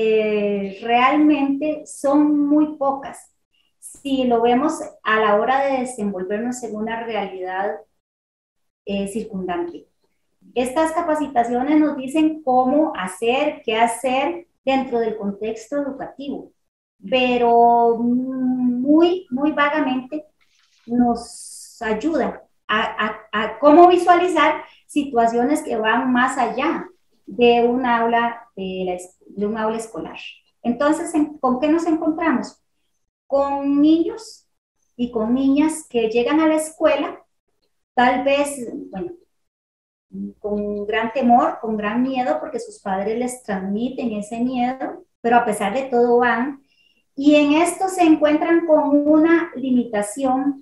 realmente son muy pocas si lo vemos a la hora de desenvolvernos en una realidad circundante. Estas capacitaciones nos dicen cómo hacer, qué hacer dentro del contexto educativo, pero muy vagamente nos ayuda a cómo visualizar situaciones que van más allá de un aula, de un aula escolar. Entonces, ¿con qué nos encontramos? Con niños y con niñas que llegan a la escuela, tal vez, bueno, con gran temor, con gran miedo, porque sus padres les transmiten ese miedo, pero a pesar de todo van, y en esto se encuentran con una limitación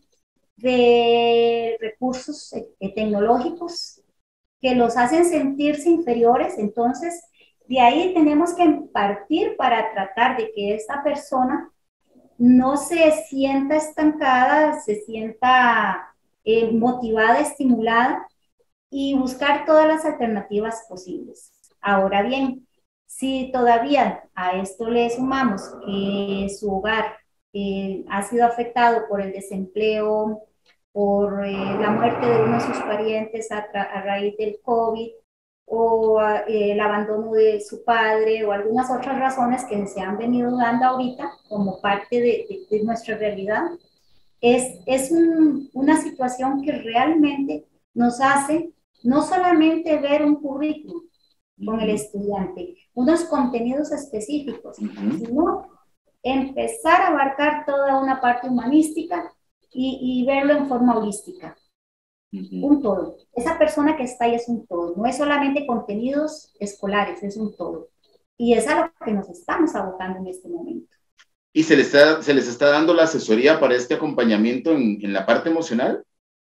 de recursos tecnológicos que los hacen sentirse inferiores. Entonces, de ahí tenemos que partir para tratar de que esta persona no se sienta estancada, se sienta motivada, estimulada, y buscar todas las alternativas posibles. Ahora bien, si todavía a esto le sumamos que su hogar ha sido afectado por el desempleo, por la muerte de uno de sus parientes a raíz del COVID, o el abandono de su padre, o algunas otras razones que se han venido dando ahorita como parte de nuestra realidad, es una situación que realmente nos hace no solamente ver un currículum con el estudiante, unos contenidos específicos, sino empezar a abarcar toda una parte humanística y verlo en forma holística. Un todo. Esa persona que está ahí es un todo, no es solamente contenidos escolares, es un todo. Y es a lo que nos estamos abocando en este momento. ¿Y se les está dando la asesoría para este acompañamiento en la parte emocional?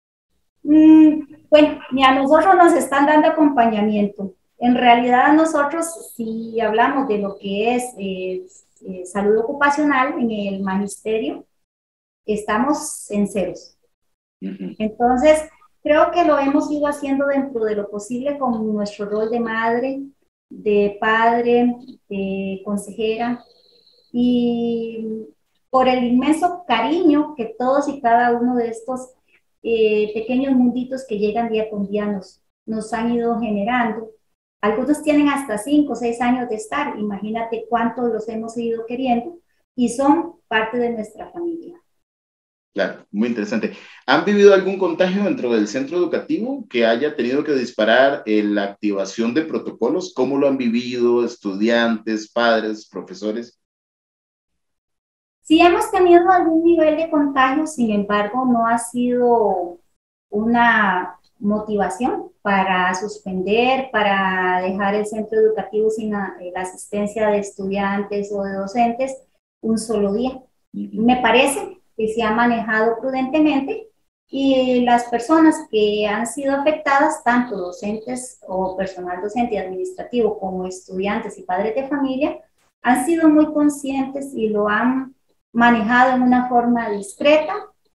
Bueno, ni a nosotros nos están dando acompañamiento. En realidad nosotros, si hablamos de lo que es salud ocupacional en el magisterio, estamos en ceros. Entonces, creo que lo hemos ido haciendo dentro de lo posible con nuestro rol de madre, de padre, de consejera, y por el inmenso cariño que todos y cada uno de estos pequeños munditos que llegan día con día nos han ido generando. Algunos tienen hasta 5 o 6 años de estar, imagínate cuántos los hemos ido queriendo y son parte de nuestra familia. Claro, muy interesante. ¿Han vivido algún contagio dentro del centro educativo que haya tenido que disparar la activación de protocolos? ¿Cómo lo han vivido estudiantes, padres, profesores? Sí hemos tenido algún nivel de contagio, sin embargo, no ha sido una motivación para suspender, para dejar el centro educativo sin la asistencia de estudiantes o de docentes un solo día. Me parece que se ha manejado prudentemente y las personas que han sido afectadas, tanto docentes o personal docente y administrativo como estudiantes y padres de familia, han sido muy conscientes y lo han manejado en una forma discreta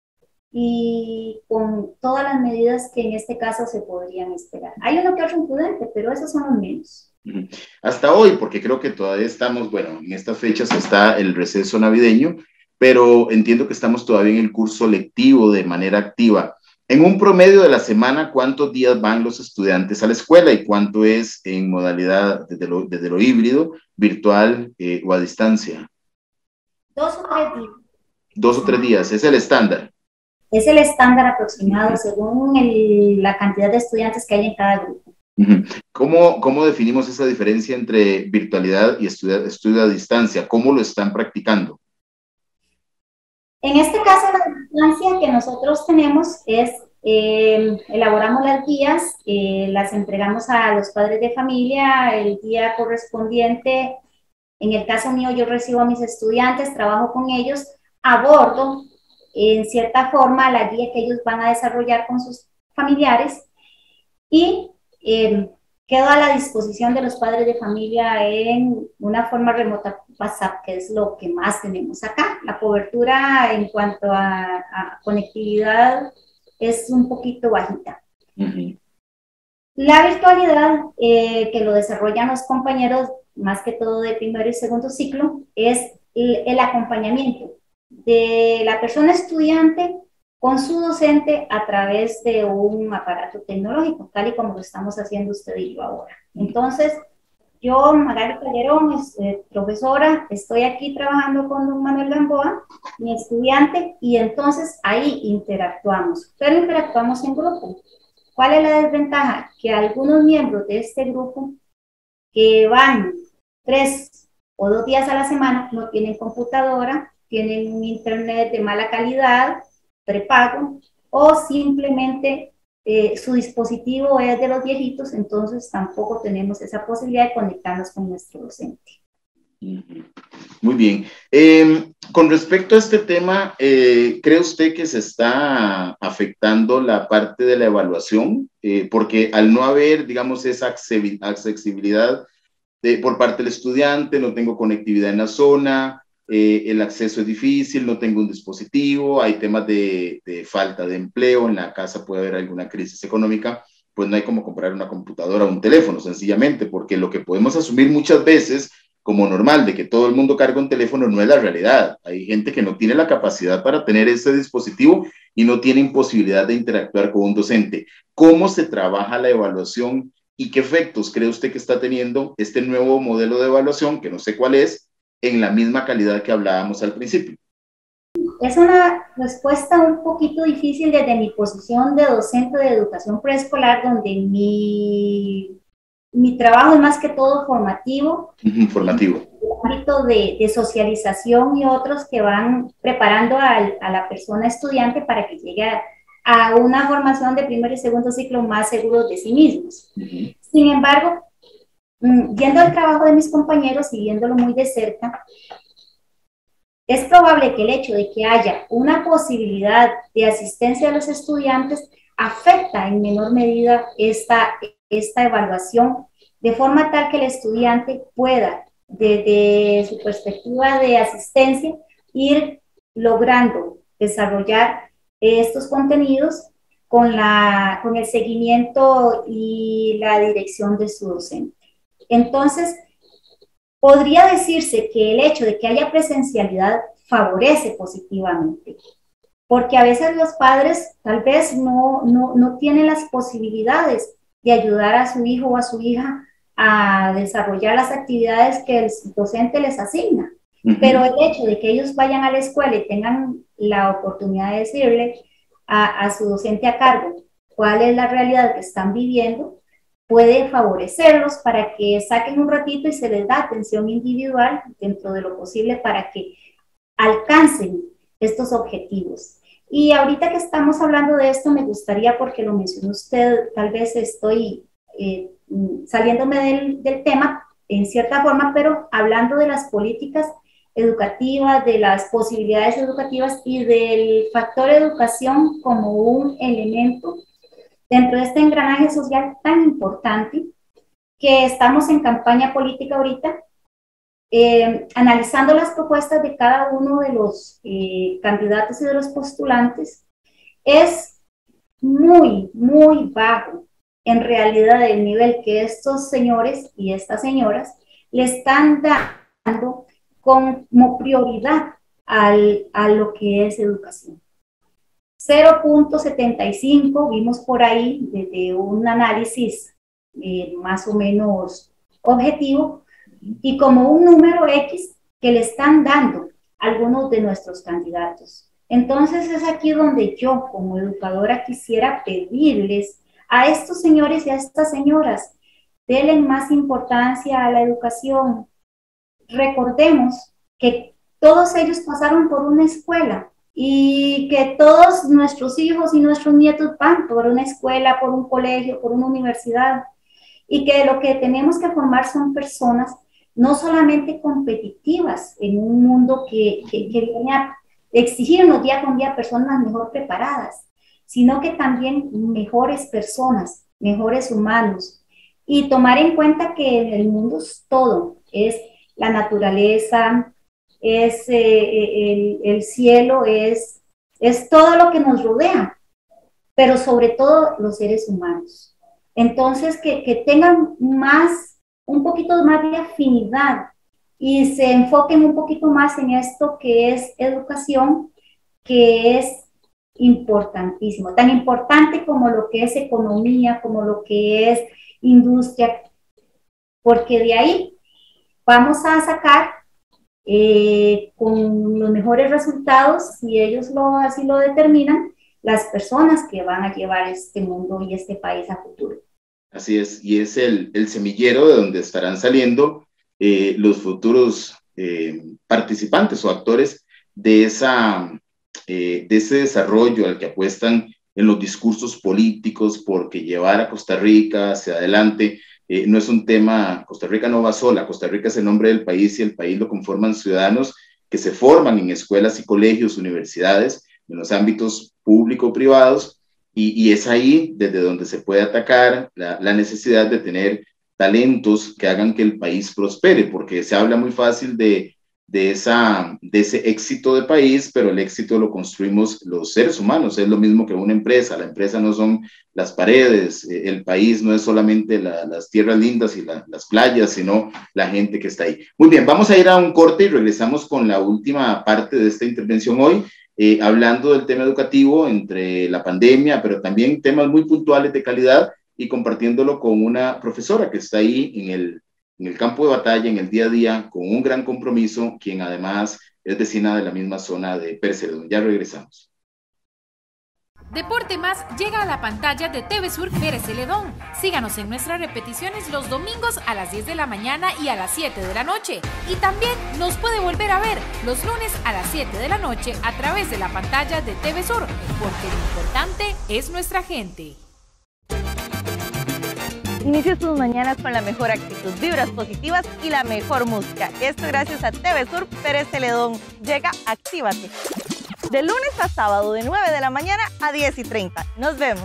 y con todas las medidas que en este caso se podrían esperar. Hay uno que otro imprudente, pero esos son los menos. Hasta hoy, porque creo que todavía estamos, bueno, en estas fechas está el receso navideño, pero entiendo que estamos todavía en el curso lectivo de manera activa. En un promedio de la semana, ¿cuántos días van los estudiantes a la escuela y cuánto es en modalidad desde lo híbrido, virtual o a distancia? 2 o 3 días. 2 o 3 días, ¿es el estándar? Es el estándar aproximado según la cantidad de estudiantes que hay en cada grupo. ¿Cómo definimos esa diferencia entre virtualidad y estudio a distancia? ¿Cómo lo están practicando? En este caso, la distancia que nosotros tenemos es elaboramos las guías, las entregamos a los padres de familia el día correspondiente. En el caso mío, yo recibo a mis estudiantes, trabajo con ellos, abordo en cierta forma la guía que ellos van a desarrollar con sus familiares y quedo a la disposición de los padres de familia en una forma remota WhatsApp, que es lo que más tenemos acá. La cobertura en cuanto a conectividad es un poquito bajita. La virtualidad que lo desarrollan los compañeros, más que todo de primero y segundo ciclo, es el acompañamiento de la persona estudiante con su docente a través de un aparato tecnológico, tal y como lo estamos haciendo usted y yo ahora. Entonces, yo, Magali Calderón, profesora, estoy aquí trabajando con don Manuel Gamboa, mi estudiante, y entonces ahí interactuamos, pero interactuamos en grupo. ¿Cuál es la desventaja? Que algunos miembros de este grupo que van 3 o 2 días a la semana no tienen computadora, tienen un internet de mala calidad, prepago, o simplemente su dispositivo es de los viejitos, entonces tampoco tenemos esa posibilidad de conectarnos con nuestro docente. Muy bien. Con respecto a este tema, ¿cree usted que se está afectando la parte de la evaluación? Porque al no haber, digamos, esa accesibilidad por parte del estudiante, no tengo conectividad en la zona, el acceso es difícil, no tengo un dispositivo, hay temas de falta de empleo, en la casa puede haber alguna crisis económica, pues no hay como comprar una computadora o un teléfono, sencillamente, porque lo que podemos asumir muchas veces como normal de que todo el mundo carga un teléfono no es la realidad. Hay gente que no tiene la capacidad para tener ese dispositivo y no tienen posibilidad de interactuar con un docente. ¿Cómo se trabaja la evaluación y qué efectos cree usted que está teniendo este nuevo modelo de evaluación, que no sé cuál es, en la misma calidad que hablábamos al principio? Es una respuesta un poquito difícil desde mi posición de docente de educación preescolar, donde mi trabajo es más que todo formativo. Formativo. El ámbito de socialización y otros que van preparando a la persona estudiante para que llegue a una formación de primer y segundo ciclo más seguros de sí mismos. Sin embargo, viendo el trabajo de mis compañeros y viéndolo muy de cerca, es probable que el hecho de que haya una posibilidad de asistencia a los estudiantes afecta en menor medida esta evaluación, de forma tal que el estudiante pueda, desde su perspectiva de asistencia, ir logrando desarrollar estos contenidos con el seguimiento y la dirección de su docente. Entonces, podría decirse que el hecho de que haya presencialidad favorece positivamente, porque a veces los padres tal vez no tienen las posibilidades de ayudar a su hijo o a su hija a desarrollar las actividades que el docente les asigna. Pero el hecho de que ellos vayan a la escuela y tengan la oportunidad de decirle a su docente a cargo cuál es la realidad que están viviendo, puede favorecerlos para que saquen un ratito y se les da atención individual dentro de lo posible para que alcancen estos objetivos. Y ahorita que estamos hablando de esto, me gustaría, porque lo mencionó usted, tal vez estoy saliéndome del tema en cierta forma, pero hablando de las políticas educativas, de las posibilidades educativas y del factor educación como un elemento dentro de este engranaje social tan importante, que estamos en campaña política ahorita, analizando las propuestas de cada uno de los candidatos y de los postulantes, es muy, muy bajo en realidad el nivel que estos señores y estas señoras le están dando como prioridad a lo que es educación. 0.75 vimos por ahí desde un análisis más o menos objetivo y como un número X que le están dando algunos de nuestros candidatos. Entonces es aquí donde yo como educadora quisiera pedirles a estos señores y a estas señoras, denle más importancia a la educación. Recordemos que todos ellos pasaron por una escuela y que todos nuestros hijos y nuestros nietos van por una escuela, por un colegio, por una universidad, y que lo que tenemos que formar son personas no solamente competitivas en un mundo que viene a exigirnos día con día personas mejor preparadas, sino que también mejores personas, mejores humanos, y tomar en cuenta que el mundo es todo, es la naturaleza, es el cielo, es todo lo que nos rodea, pero sobre todo los seres humanos. Entonces, que tengan un poquito más de afinidad y se enfoquen un poquito más en esto que es educación, que es importantísimo, tan importante como lo que es economía, como lo que es industria, porque de ahí vamos a sacar con los mejores resultados, si ellos así lo determinan, las personas que van a llevar este mundo y este país a futuro. Así es, y es el semillero de donde estarán saliendo los futuros participantes o actores de ese desarrollo al que apuestan en los discursos políticos, porque llevar a Costa Rica hacia adelante no es un tema. Costa Rica no va sola, Costa Rica es el nombre del país y el país lo conforman ciudadanos que se forman en escuelas y colegios, universidades, en los ámbitos público-privados, y es ahí desde donde se puede atacar la necesidad de tener talentos que hagan que el país prospere, porque se habla muy fácil de ese éxito de país, pero el éxito lo construimos los seres humanos. Es lo mismo que una empresa. La empresa no son las paredes, el país no es solamente las tierras lindas y las playas, sino la gente que está ahí. Muy bien, vamos a ir a un corte y regresamos con la última parte de esta intervención hoy, hablando del tema educativo entre la pandemia, pero también temas muy puntuales de calidad, y compartiéndolo con una profesora que está ahí en el campo de batalla, en el día a día, con un gran compromiso, quien además es vecina de la misma zona de Pérez Celedón. Ya regresamos. Deporte Más llega a la pantalla de TV Sur Pérez Celedón. Síganos en nuestras repeticiones los domingos a las 10 de la mañana y a las 7 de la noche. Y también nos puede volver a ver los lunes a las 7 de la noche a través de la pantalla de TV Sur, porque lo importante es nuestra gente. Inicia tus mañanas con la mejor actitud, vibras positivas y la mejor música. Esto gracias a TV Sur Pérez Celedón. Llega Actívate. De lunes a sábado, de 9 de la mañana a 10:30. Nos vemos.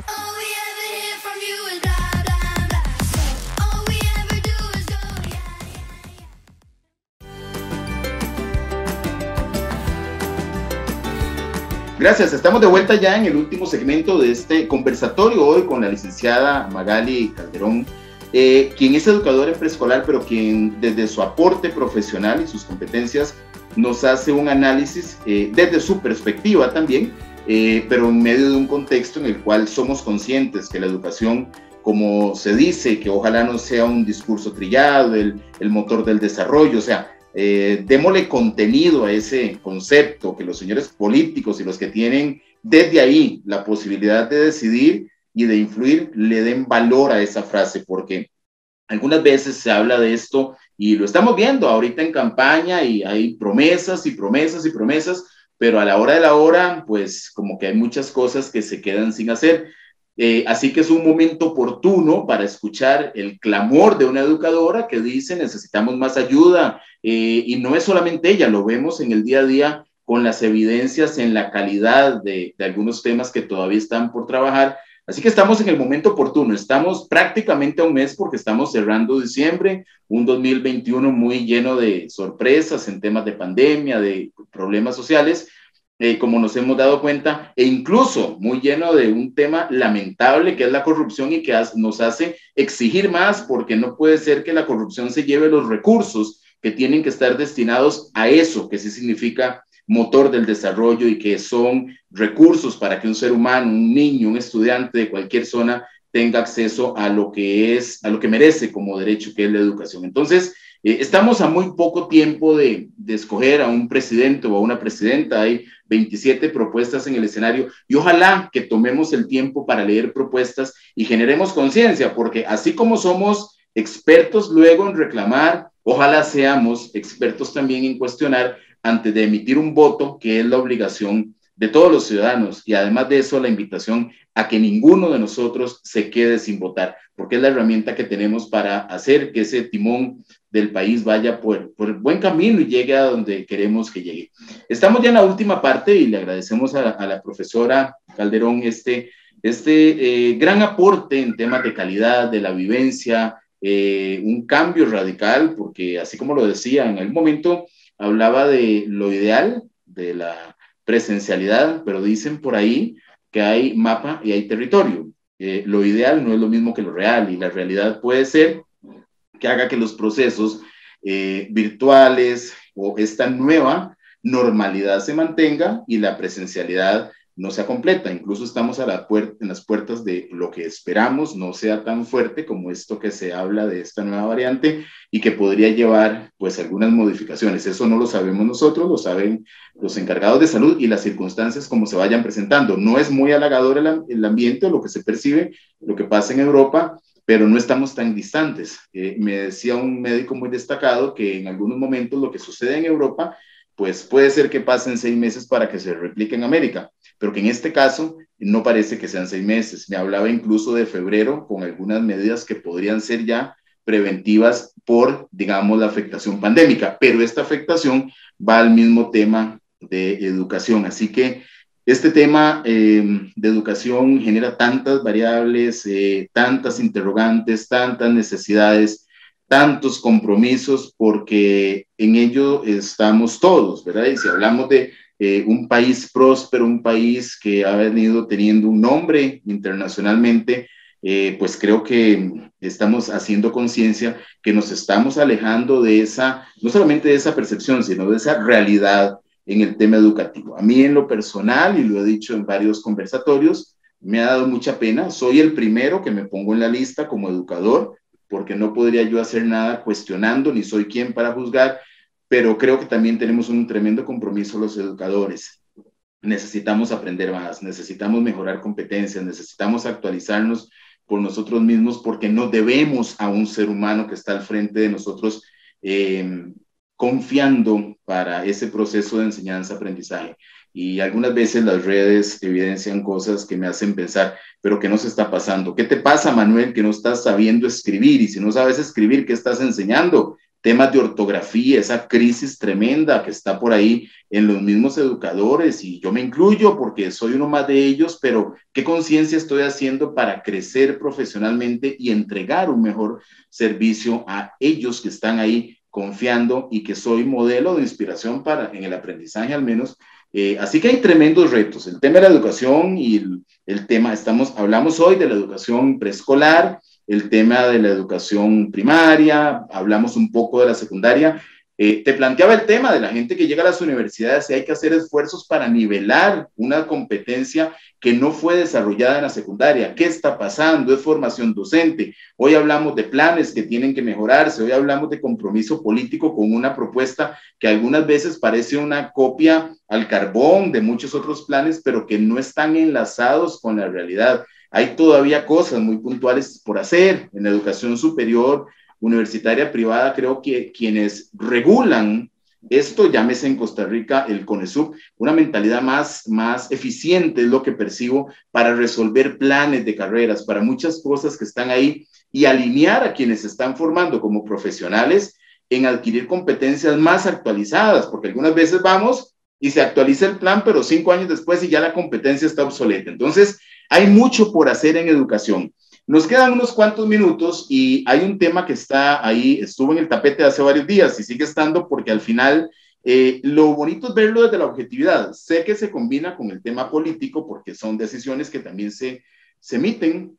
Gracias, estamos de vuelta ya en el último segmento de este conversatorio hoy con la licenciada Magali Calderón, quien es educadora en preescolar, pero quien desde su aporte profesional y sus competencias nos hace un análisis desde su perspectiva también, pero en medio de un contexto en el cual somos conscientes que la educación, como se dice, que ojalá no sea un discurso trillado, el motor del desarrollo, o sea, démosle contenido a ese concepto, que los señores políticos y los que tienen desde ahí la posibilidad de decidir y de influir le den valor a esa frase, porque algunas veces se habla de esto y lo estamos viendo ahorita en campaña y hay promesas y promesas y promesas, pero a la hora de la hora, pues como que hay muchas cosas que se quedan sin hacer. Así que es un momento oportuno para escuchar el clamor de una educadora que dice necesitamos más ayuda, y no es solamente ella, lo vemos en el día a día con las evidencias en la calidad de algunos temas que todavía están por trabajar. Así que estamos en el momento oportuno, estamos prácticamente a un mes porque estamos cerrando diciembre, un 2021 muy lleno de sorpresas en temas de pandemia, de problemas sociales, como nos hemos dado cuenta, e incluso muy lleno de un tema lamentable que es la corrupción y que nos hace exigir más, porque no puede ser que la corrupción se lleve los recursos que tienen que estar destinados a eso, que sí significa motor del desarrollo y que son recursos para que un ser humano, un niño, un estudiante de cualquier zona tenga acceso a lo que merece como derecho, que es la educación. Entonces, estamos a muy poco tiempo de escoger a un presidente o a una presidenta. Hay 27 propuestas en el escenario y ojalá que tomemos el tiempo para leer propuestas y generemos conciencia, porque así como somos expertos luego en reclamar, ojalá seamos expertos también en cuestionar antes de emitir un voto, que es la obligación de todos los ciudadanos, y además de eso la invitación a que ninguno de nosotros se quede sin votar, porque es la herramienta que tenemos para hacer que ese timón del país vaya por buen camino y llegue a donde queremos que llegue. Estamos ya en la última parte y le agradecemos a la profesora Calderón este gran aporte en temas de calidad, de la vivencia, un cambio radical, porque así como lo decía, en algún momento hablaba de lo ideal, de la presencialidad, pero dicen por ahí que hay mapa y hay territorio. Lo ideal no es lo mismo que lo real, y la realidad puede ser que haga que los procesos virtuales o esta nueva normalidad se mantenga y la presencialidad no sea completa. Incluso estamos en las puertas de lo que esperamos no sea tan fuerte como esto que se habla de esta nueva variante y que podría llevar pues algunas modificaciones. Eso no lo sabemos nosotros, lo saben los encargados de salud y las circunstancias como se vayan presentando. No es muy halagador el ambiente, lo que se percibe, lo que pasa en Europa, pero no estamos tan distantes. Me decía un médico muy destacado que en algunos momentos lo que sucede en Europa pues puede ser que pasen 6 meses para que se replique en América, pero que en este caso no parece que sean 6 meses. Me hablaba incluso de febrero con algunas medidas que podrían ser ya preventivas por, digamos, la afectación pandémica, pero esta afectación va al mismo tema de educación. Así que este tema de educación genera tantas variables, tantas interrogantes, tantas necesidades, tantos compromisos, porque en ello estamos todos, ¿verdad? Y si hablamos de un país próspero, un país que ha venido teniendo un nombre internacionalmente, pues creo que estamos haciendo conciencia que nos estamos alejando de esa, no solamente de esa percepción, sino de esa realidad en el tema educativo. A mí en lo personal, y lo he dicho en varios conversatorios, me ha dado mucha pena. Soy el primero que me pongo en la lista como educador, porque no podría yo hacer nada cuestionando, ni soy quien para juzgar, pero creo que también tenemos un tremendo compromiso los educadores. Necesitamos aprender más, necesitamos mejorar competencias, necesitamos actualizarnos por nosotros mismos, porque no debemos a un ser humano que está al frente de nosotros confiando para ese proceso de enseñanza-aprendizaje. Y algunas veces las redes evidencian cosas que me hacen pensar, pero ¿qué nos está pasando? ¿Qué te pasa, Manuel, que no estás sabiendo escribir? Y si no sabes escribir, ¿qué estás enseñando? Temas de ortografía, esa crisis tremenda que está por ahí en los mismos educadores, y yo me incluyo porque soy uno más de ellos, pero ¿qué conciencia estoy haciendo para crecer profesionalmente y entregar un mejor servicio a ellos que están ahí confiando y que soy modelo de inspiración para, en el aprendizaje al menos? Así que hay tremendos retos. El tema de la educación y el tema, hablamos hoy de la educación preescolar, el tema de la educación primaria, hablamos un poco de la secundaria. Te planteaba el tema de la gente que llega a las universidades y hay que hacer esfuerzos para nivelar una competencia que no fue desarrollada en la secundaria. ¿Qué está pasando? Es formación docente. Hoy hablamos de planes que tienen que mejorarse. Hoy hablamos de compromiso político con una propuesta que algunas veces parece una copia al carbón de muchos otros planes, pero que no están enlazados con la realidad. Hay todavía cosas muy puntuales por hacer en la educación superior, universitaria, privada. Creo que quienes regulan esto, llámese en Costa Rica el CONESUB, una mentalidad más eficiente es lo que percibo para resolver planes de carreras, para muchas cosas que están ahí, y alinear a quienes se están formando como profesionales en adquirir competencias más actualizadas, porque algunas veces vamos y se actualiza el plan, pero 5 años después y ya la competencia está obsoleta. Entonces, hay mucho por hacer en educación. Nos quedan unos cuantos minutos y hay un tema que está ahí, estuvo en el tapete hace varios días y sigue estando, porque al final lo bonito es verlo desde la objetividad. Sé que se combina con el tema político porque son decisiones que también se emiten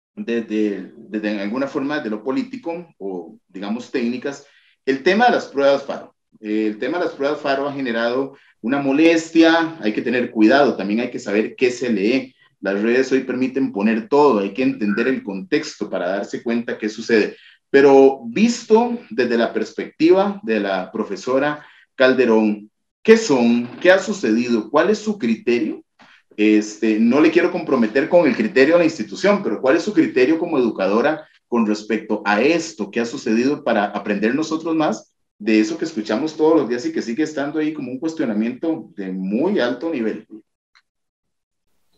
desde en alguna forma de lo político o digamos técnicas. El tema de las pruebas FARO. El tema de las pruebas FARO ha generado una molestia, hay que tener cuidado, también hay que saber qué se lee. Las redes hoy permiten poner todo, hay que entender el contexto para darse cuenta qué sucede. Pero visto desde la perspectiva de la profesora Calderón, ¿qué son? ¿Qué ha sucedido? ¿Cuál es su criterio? No le quiero comprometer con el criterio de la institución, pero ¿cuál es su criterio como educadora con respecto a esto que ha sucedido para aprender nosotros más de eso que escuchamos todos los días y que sigue estando ahí como un cuestionamiento de muy alto nivel?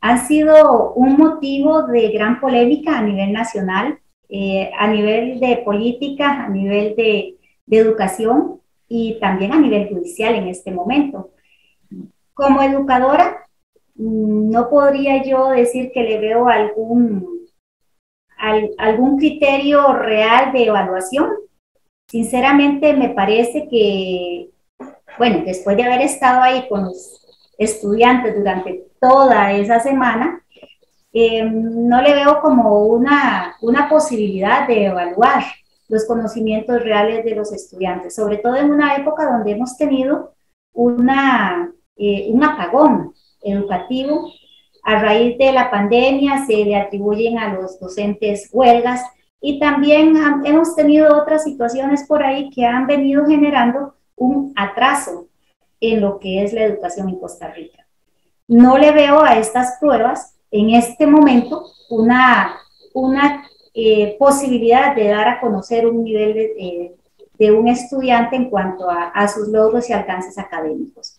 han sido un motivo de gran polémica a nivel nacional, a nivel de política, a nivel de educación y también a nivel judicial en este momento. Como educadora, no podría yo decir que le veo algún criterio real de evaluación. Sinceramente me parece que, bueno, después de haber estado ahí con los estudiantes durante toda esa semana, no le veo como una posibilidad de evaluar los conocimientos reales de los estudiantes, sobre todo en una época donde hemos tenido un apagón educativo. A raíz de la pandemia se le atribuyen a los docentes huelgas y también hemos tenido otras situaciones por ahí que han venido generando un atraso en lo que es la educación en Costa Rica. No le veo a estas pruebas en este momento una posibilidad de dar a conocer un nivel de un estudiante en cuanto a sus logros y alcances académicos.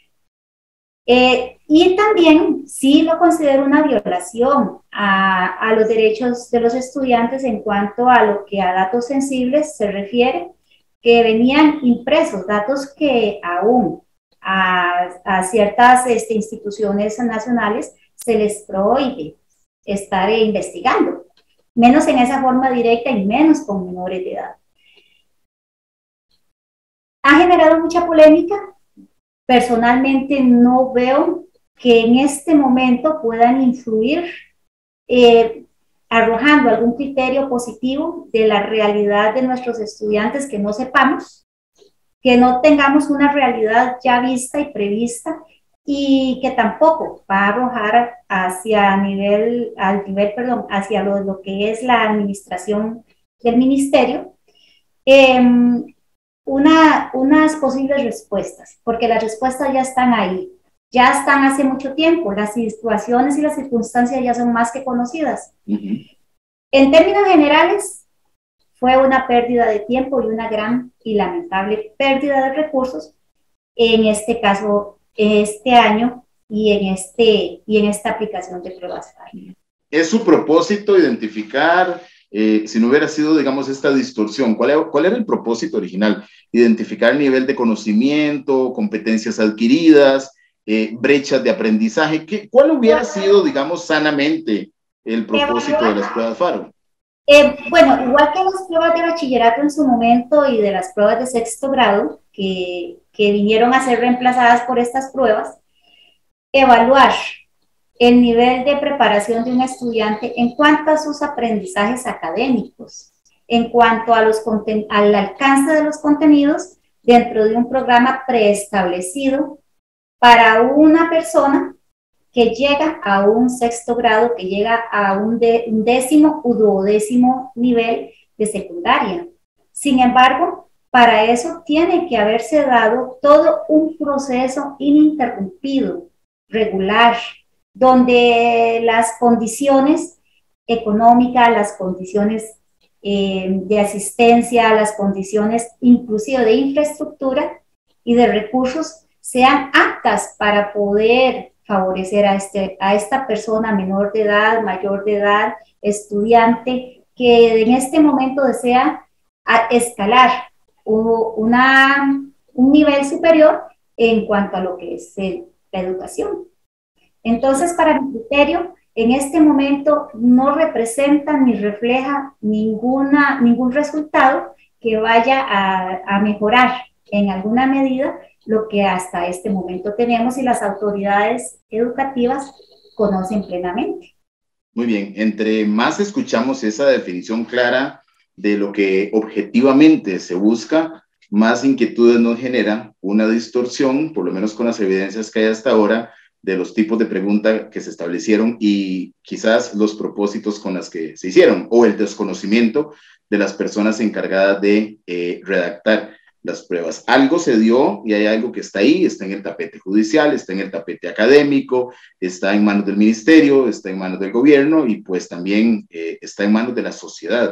Y también sí lo considero una violación a los derechos de los estudiantes en cuanto a lo que a datos sensibles se refiere, que venían impresos, datos que aún a ciertas instituciones nacionales se les prohíbe estar investigando, menos en esa forma directa y menos con menores de edad. Ha generado mucha polémica. Personalmente no veo que en este momento puedan influir arrojando algún criterio positivo de la realidad de nuestros estudiantes que no sepamos, que no tengamos una realidad ya vista y prevista y que tampoco va a arrojar hacia lo que es la administración del ministerio, unas posibles respuestas, porque las respuestas ya están ahí, ya están hace mucho tiempo, las situaciones y las circunstancias ya son más que conocidas. En términos generales, fue una pérdida de tiempo y una gran y lamentable pérdida de recursos, en este caso, este año y en esta aplicación de pruebas FARO. ¿Es su propósito identificar, si no hubiera sido, digamos, esta distorsión, cuál era el propósito original? Identificar el nivel de conocimiento, competencias adquiridas, brechas de aprendizaje. ¿Cuál hubiera sido, digamos, sanamente el propósito de las pruebas FARO? Bueno, igual que las pruebas de bachillerato en su momento y de las pruebas de sexto grado, que vinieron a ser reemplazadas por estas pruebas, evaluar el nivel de preparación de un estudiante en cuanto a sus aprendizajes académicos, en cuanto a al alcance de los contenidos dentro de un programa preestablecido para una persona que llega a un sexto grado, que llega a un décimo u duodécimo nivel de secundaria. Sin embargo, para eso tiene que haberse dado todo un proceso ininterrumpido, regular, donde las condiciones económicas, las condiciones de asistencia, las condiciones inclusive de infraestructura y de recursos sean aptas para poder favorecer a esta persona menor de edad, mayor de edad, estudiante, que en este momento desea escalar un nivel superior en cuanto a lo que es la educación. Entonces, para mi criterio, en este momento no representa ni refleja ningún resultado que vaya a mejorar en alguna medida lo que hasta este momento tenemos y las autoridades educativas conocen plenamente. Muy bien, entre más escuchamos esa definición clara de lo que objetivamente se busca, más inquietudes nos genera una distorsión, por lo menos con las evidencias que hay hasta ahora, de los tipos de preguntas que se establecieron y quizás los propósitos con los que se hicieron o el desconocimiento de las personas encargadas de redactar las pruebas. Algo se dio y hay algo que está ahí, está en el tapete judicial, está en el tapete académico, está en manos del ministerio, está en manos del gobierno y pues también está en manos de la sociedad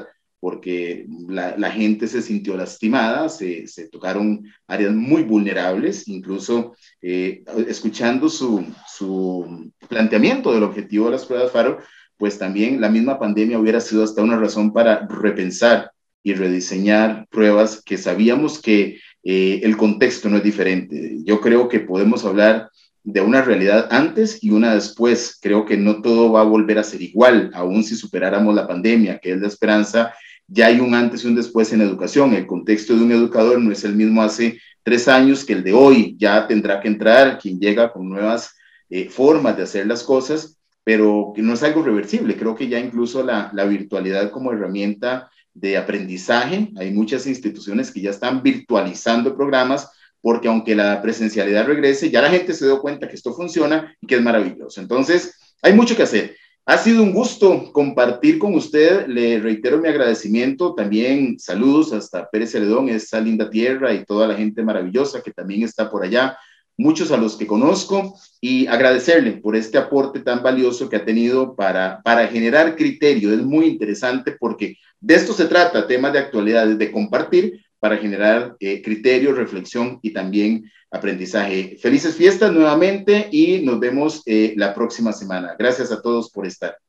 porque la gente se sintió lastimada, se tocaron áreas muy vulnerables, incluso escuchando su planteamiento del objetivo de las pruebas FARO, pues también la misma pandemia hubiera sido hasta una razón para repensar y rediseñar pruebas que sabíamos que el contexto no es diferente. Yo creo que podemos hablar de una realidad antes y una después. Creo que no todo va a volver a ser igual, aun si superáramos la pandemia, que es la esperanza. Ya hay un antes y un después en educación. El contexto de un educador no es el mismo hace 3 años que el de hoy. Ya tendrá que entrar quien llega con nuevas formas de hacer las cosas, pero que no es algo reversible. Creo que ya incluso la virtualidad como herramienta de aprendizaje, hay muchas instituciones que ya están virtualizando programas, porque aunque la presencialidad regrese, ya la gente se dio cuenta que esto funciona y que es maravilloso. Entonces, hay mucho que hacer. Ha sido un gusto compartir con usted. Le reitero mi agradecimiento. También saludos hasta Pérez Celedón, esa linda tierra, y toda la gente maravillosa que también está por allá. Muchos a los que conozco, y agradecerle por este aporte tan valioso que ha tenido para generar criterio. Es muy interesante porque de esto se trata, temas de actualidad, de compartir para generar criterio, reflexión y también aprendizaje. Felices fiestas nuevamente y nos vemos la próxima semana. Gracias a todos por estar.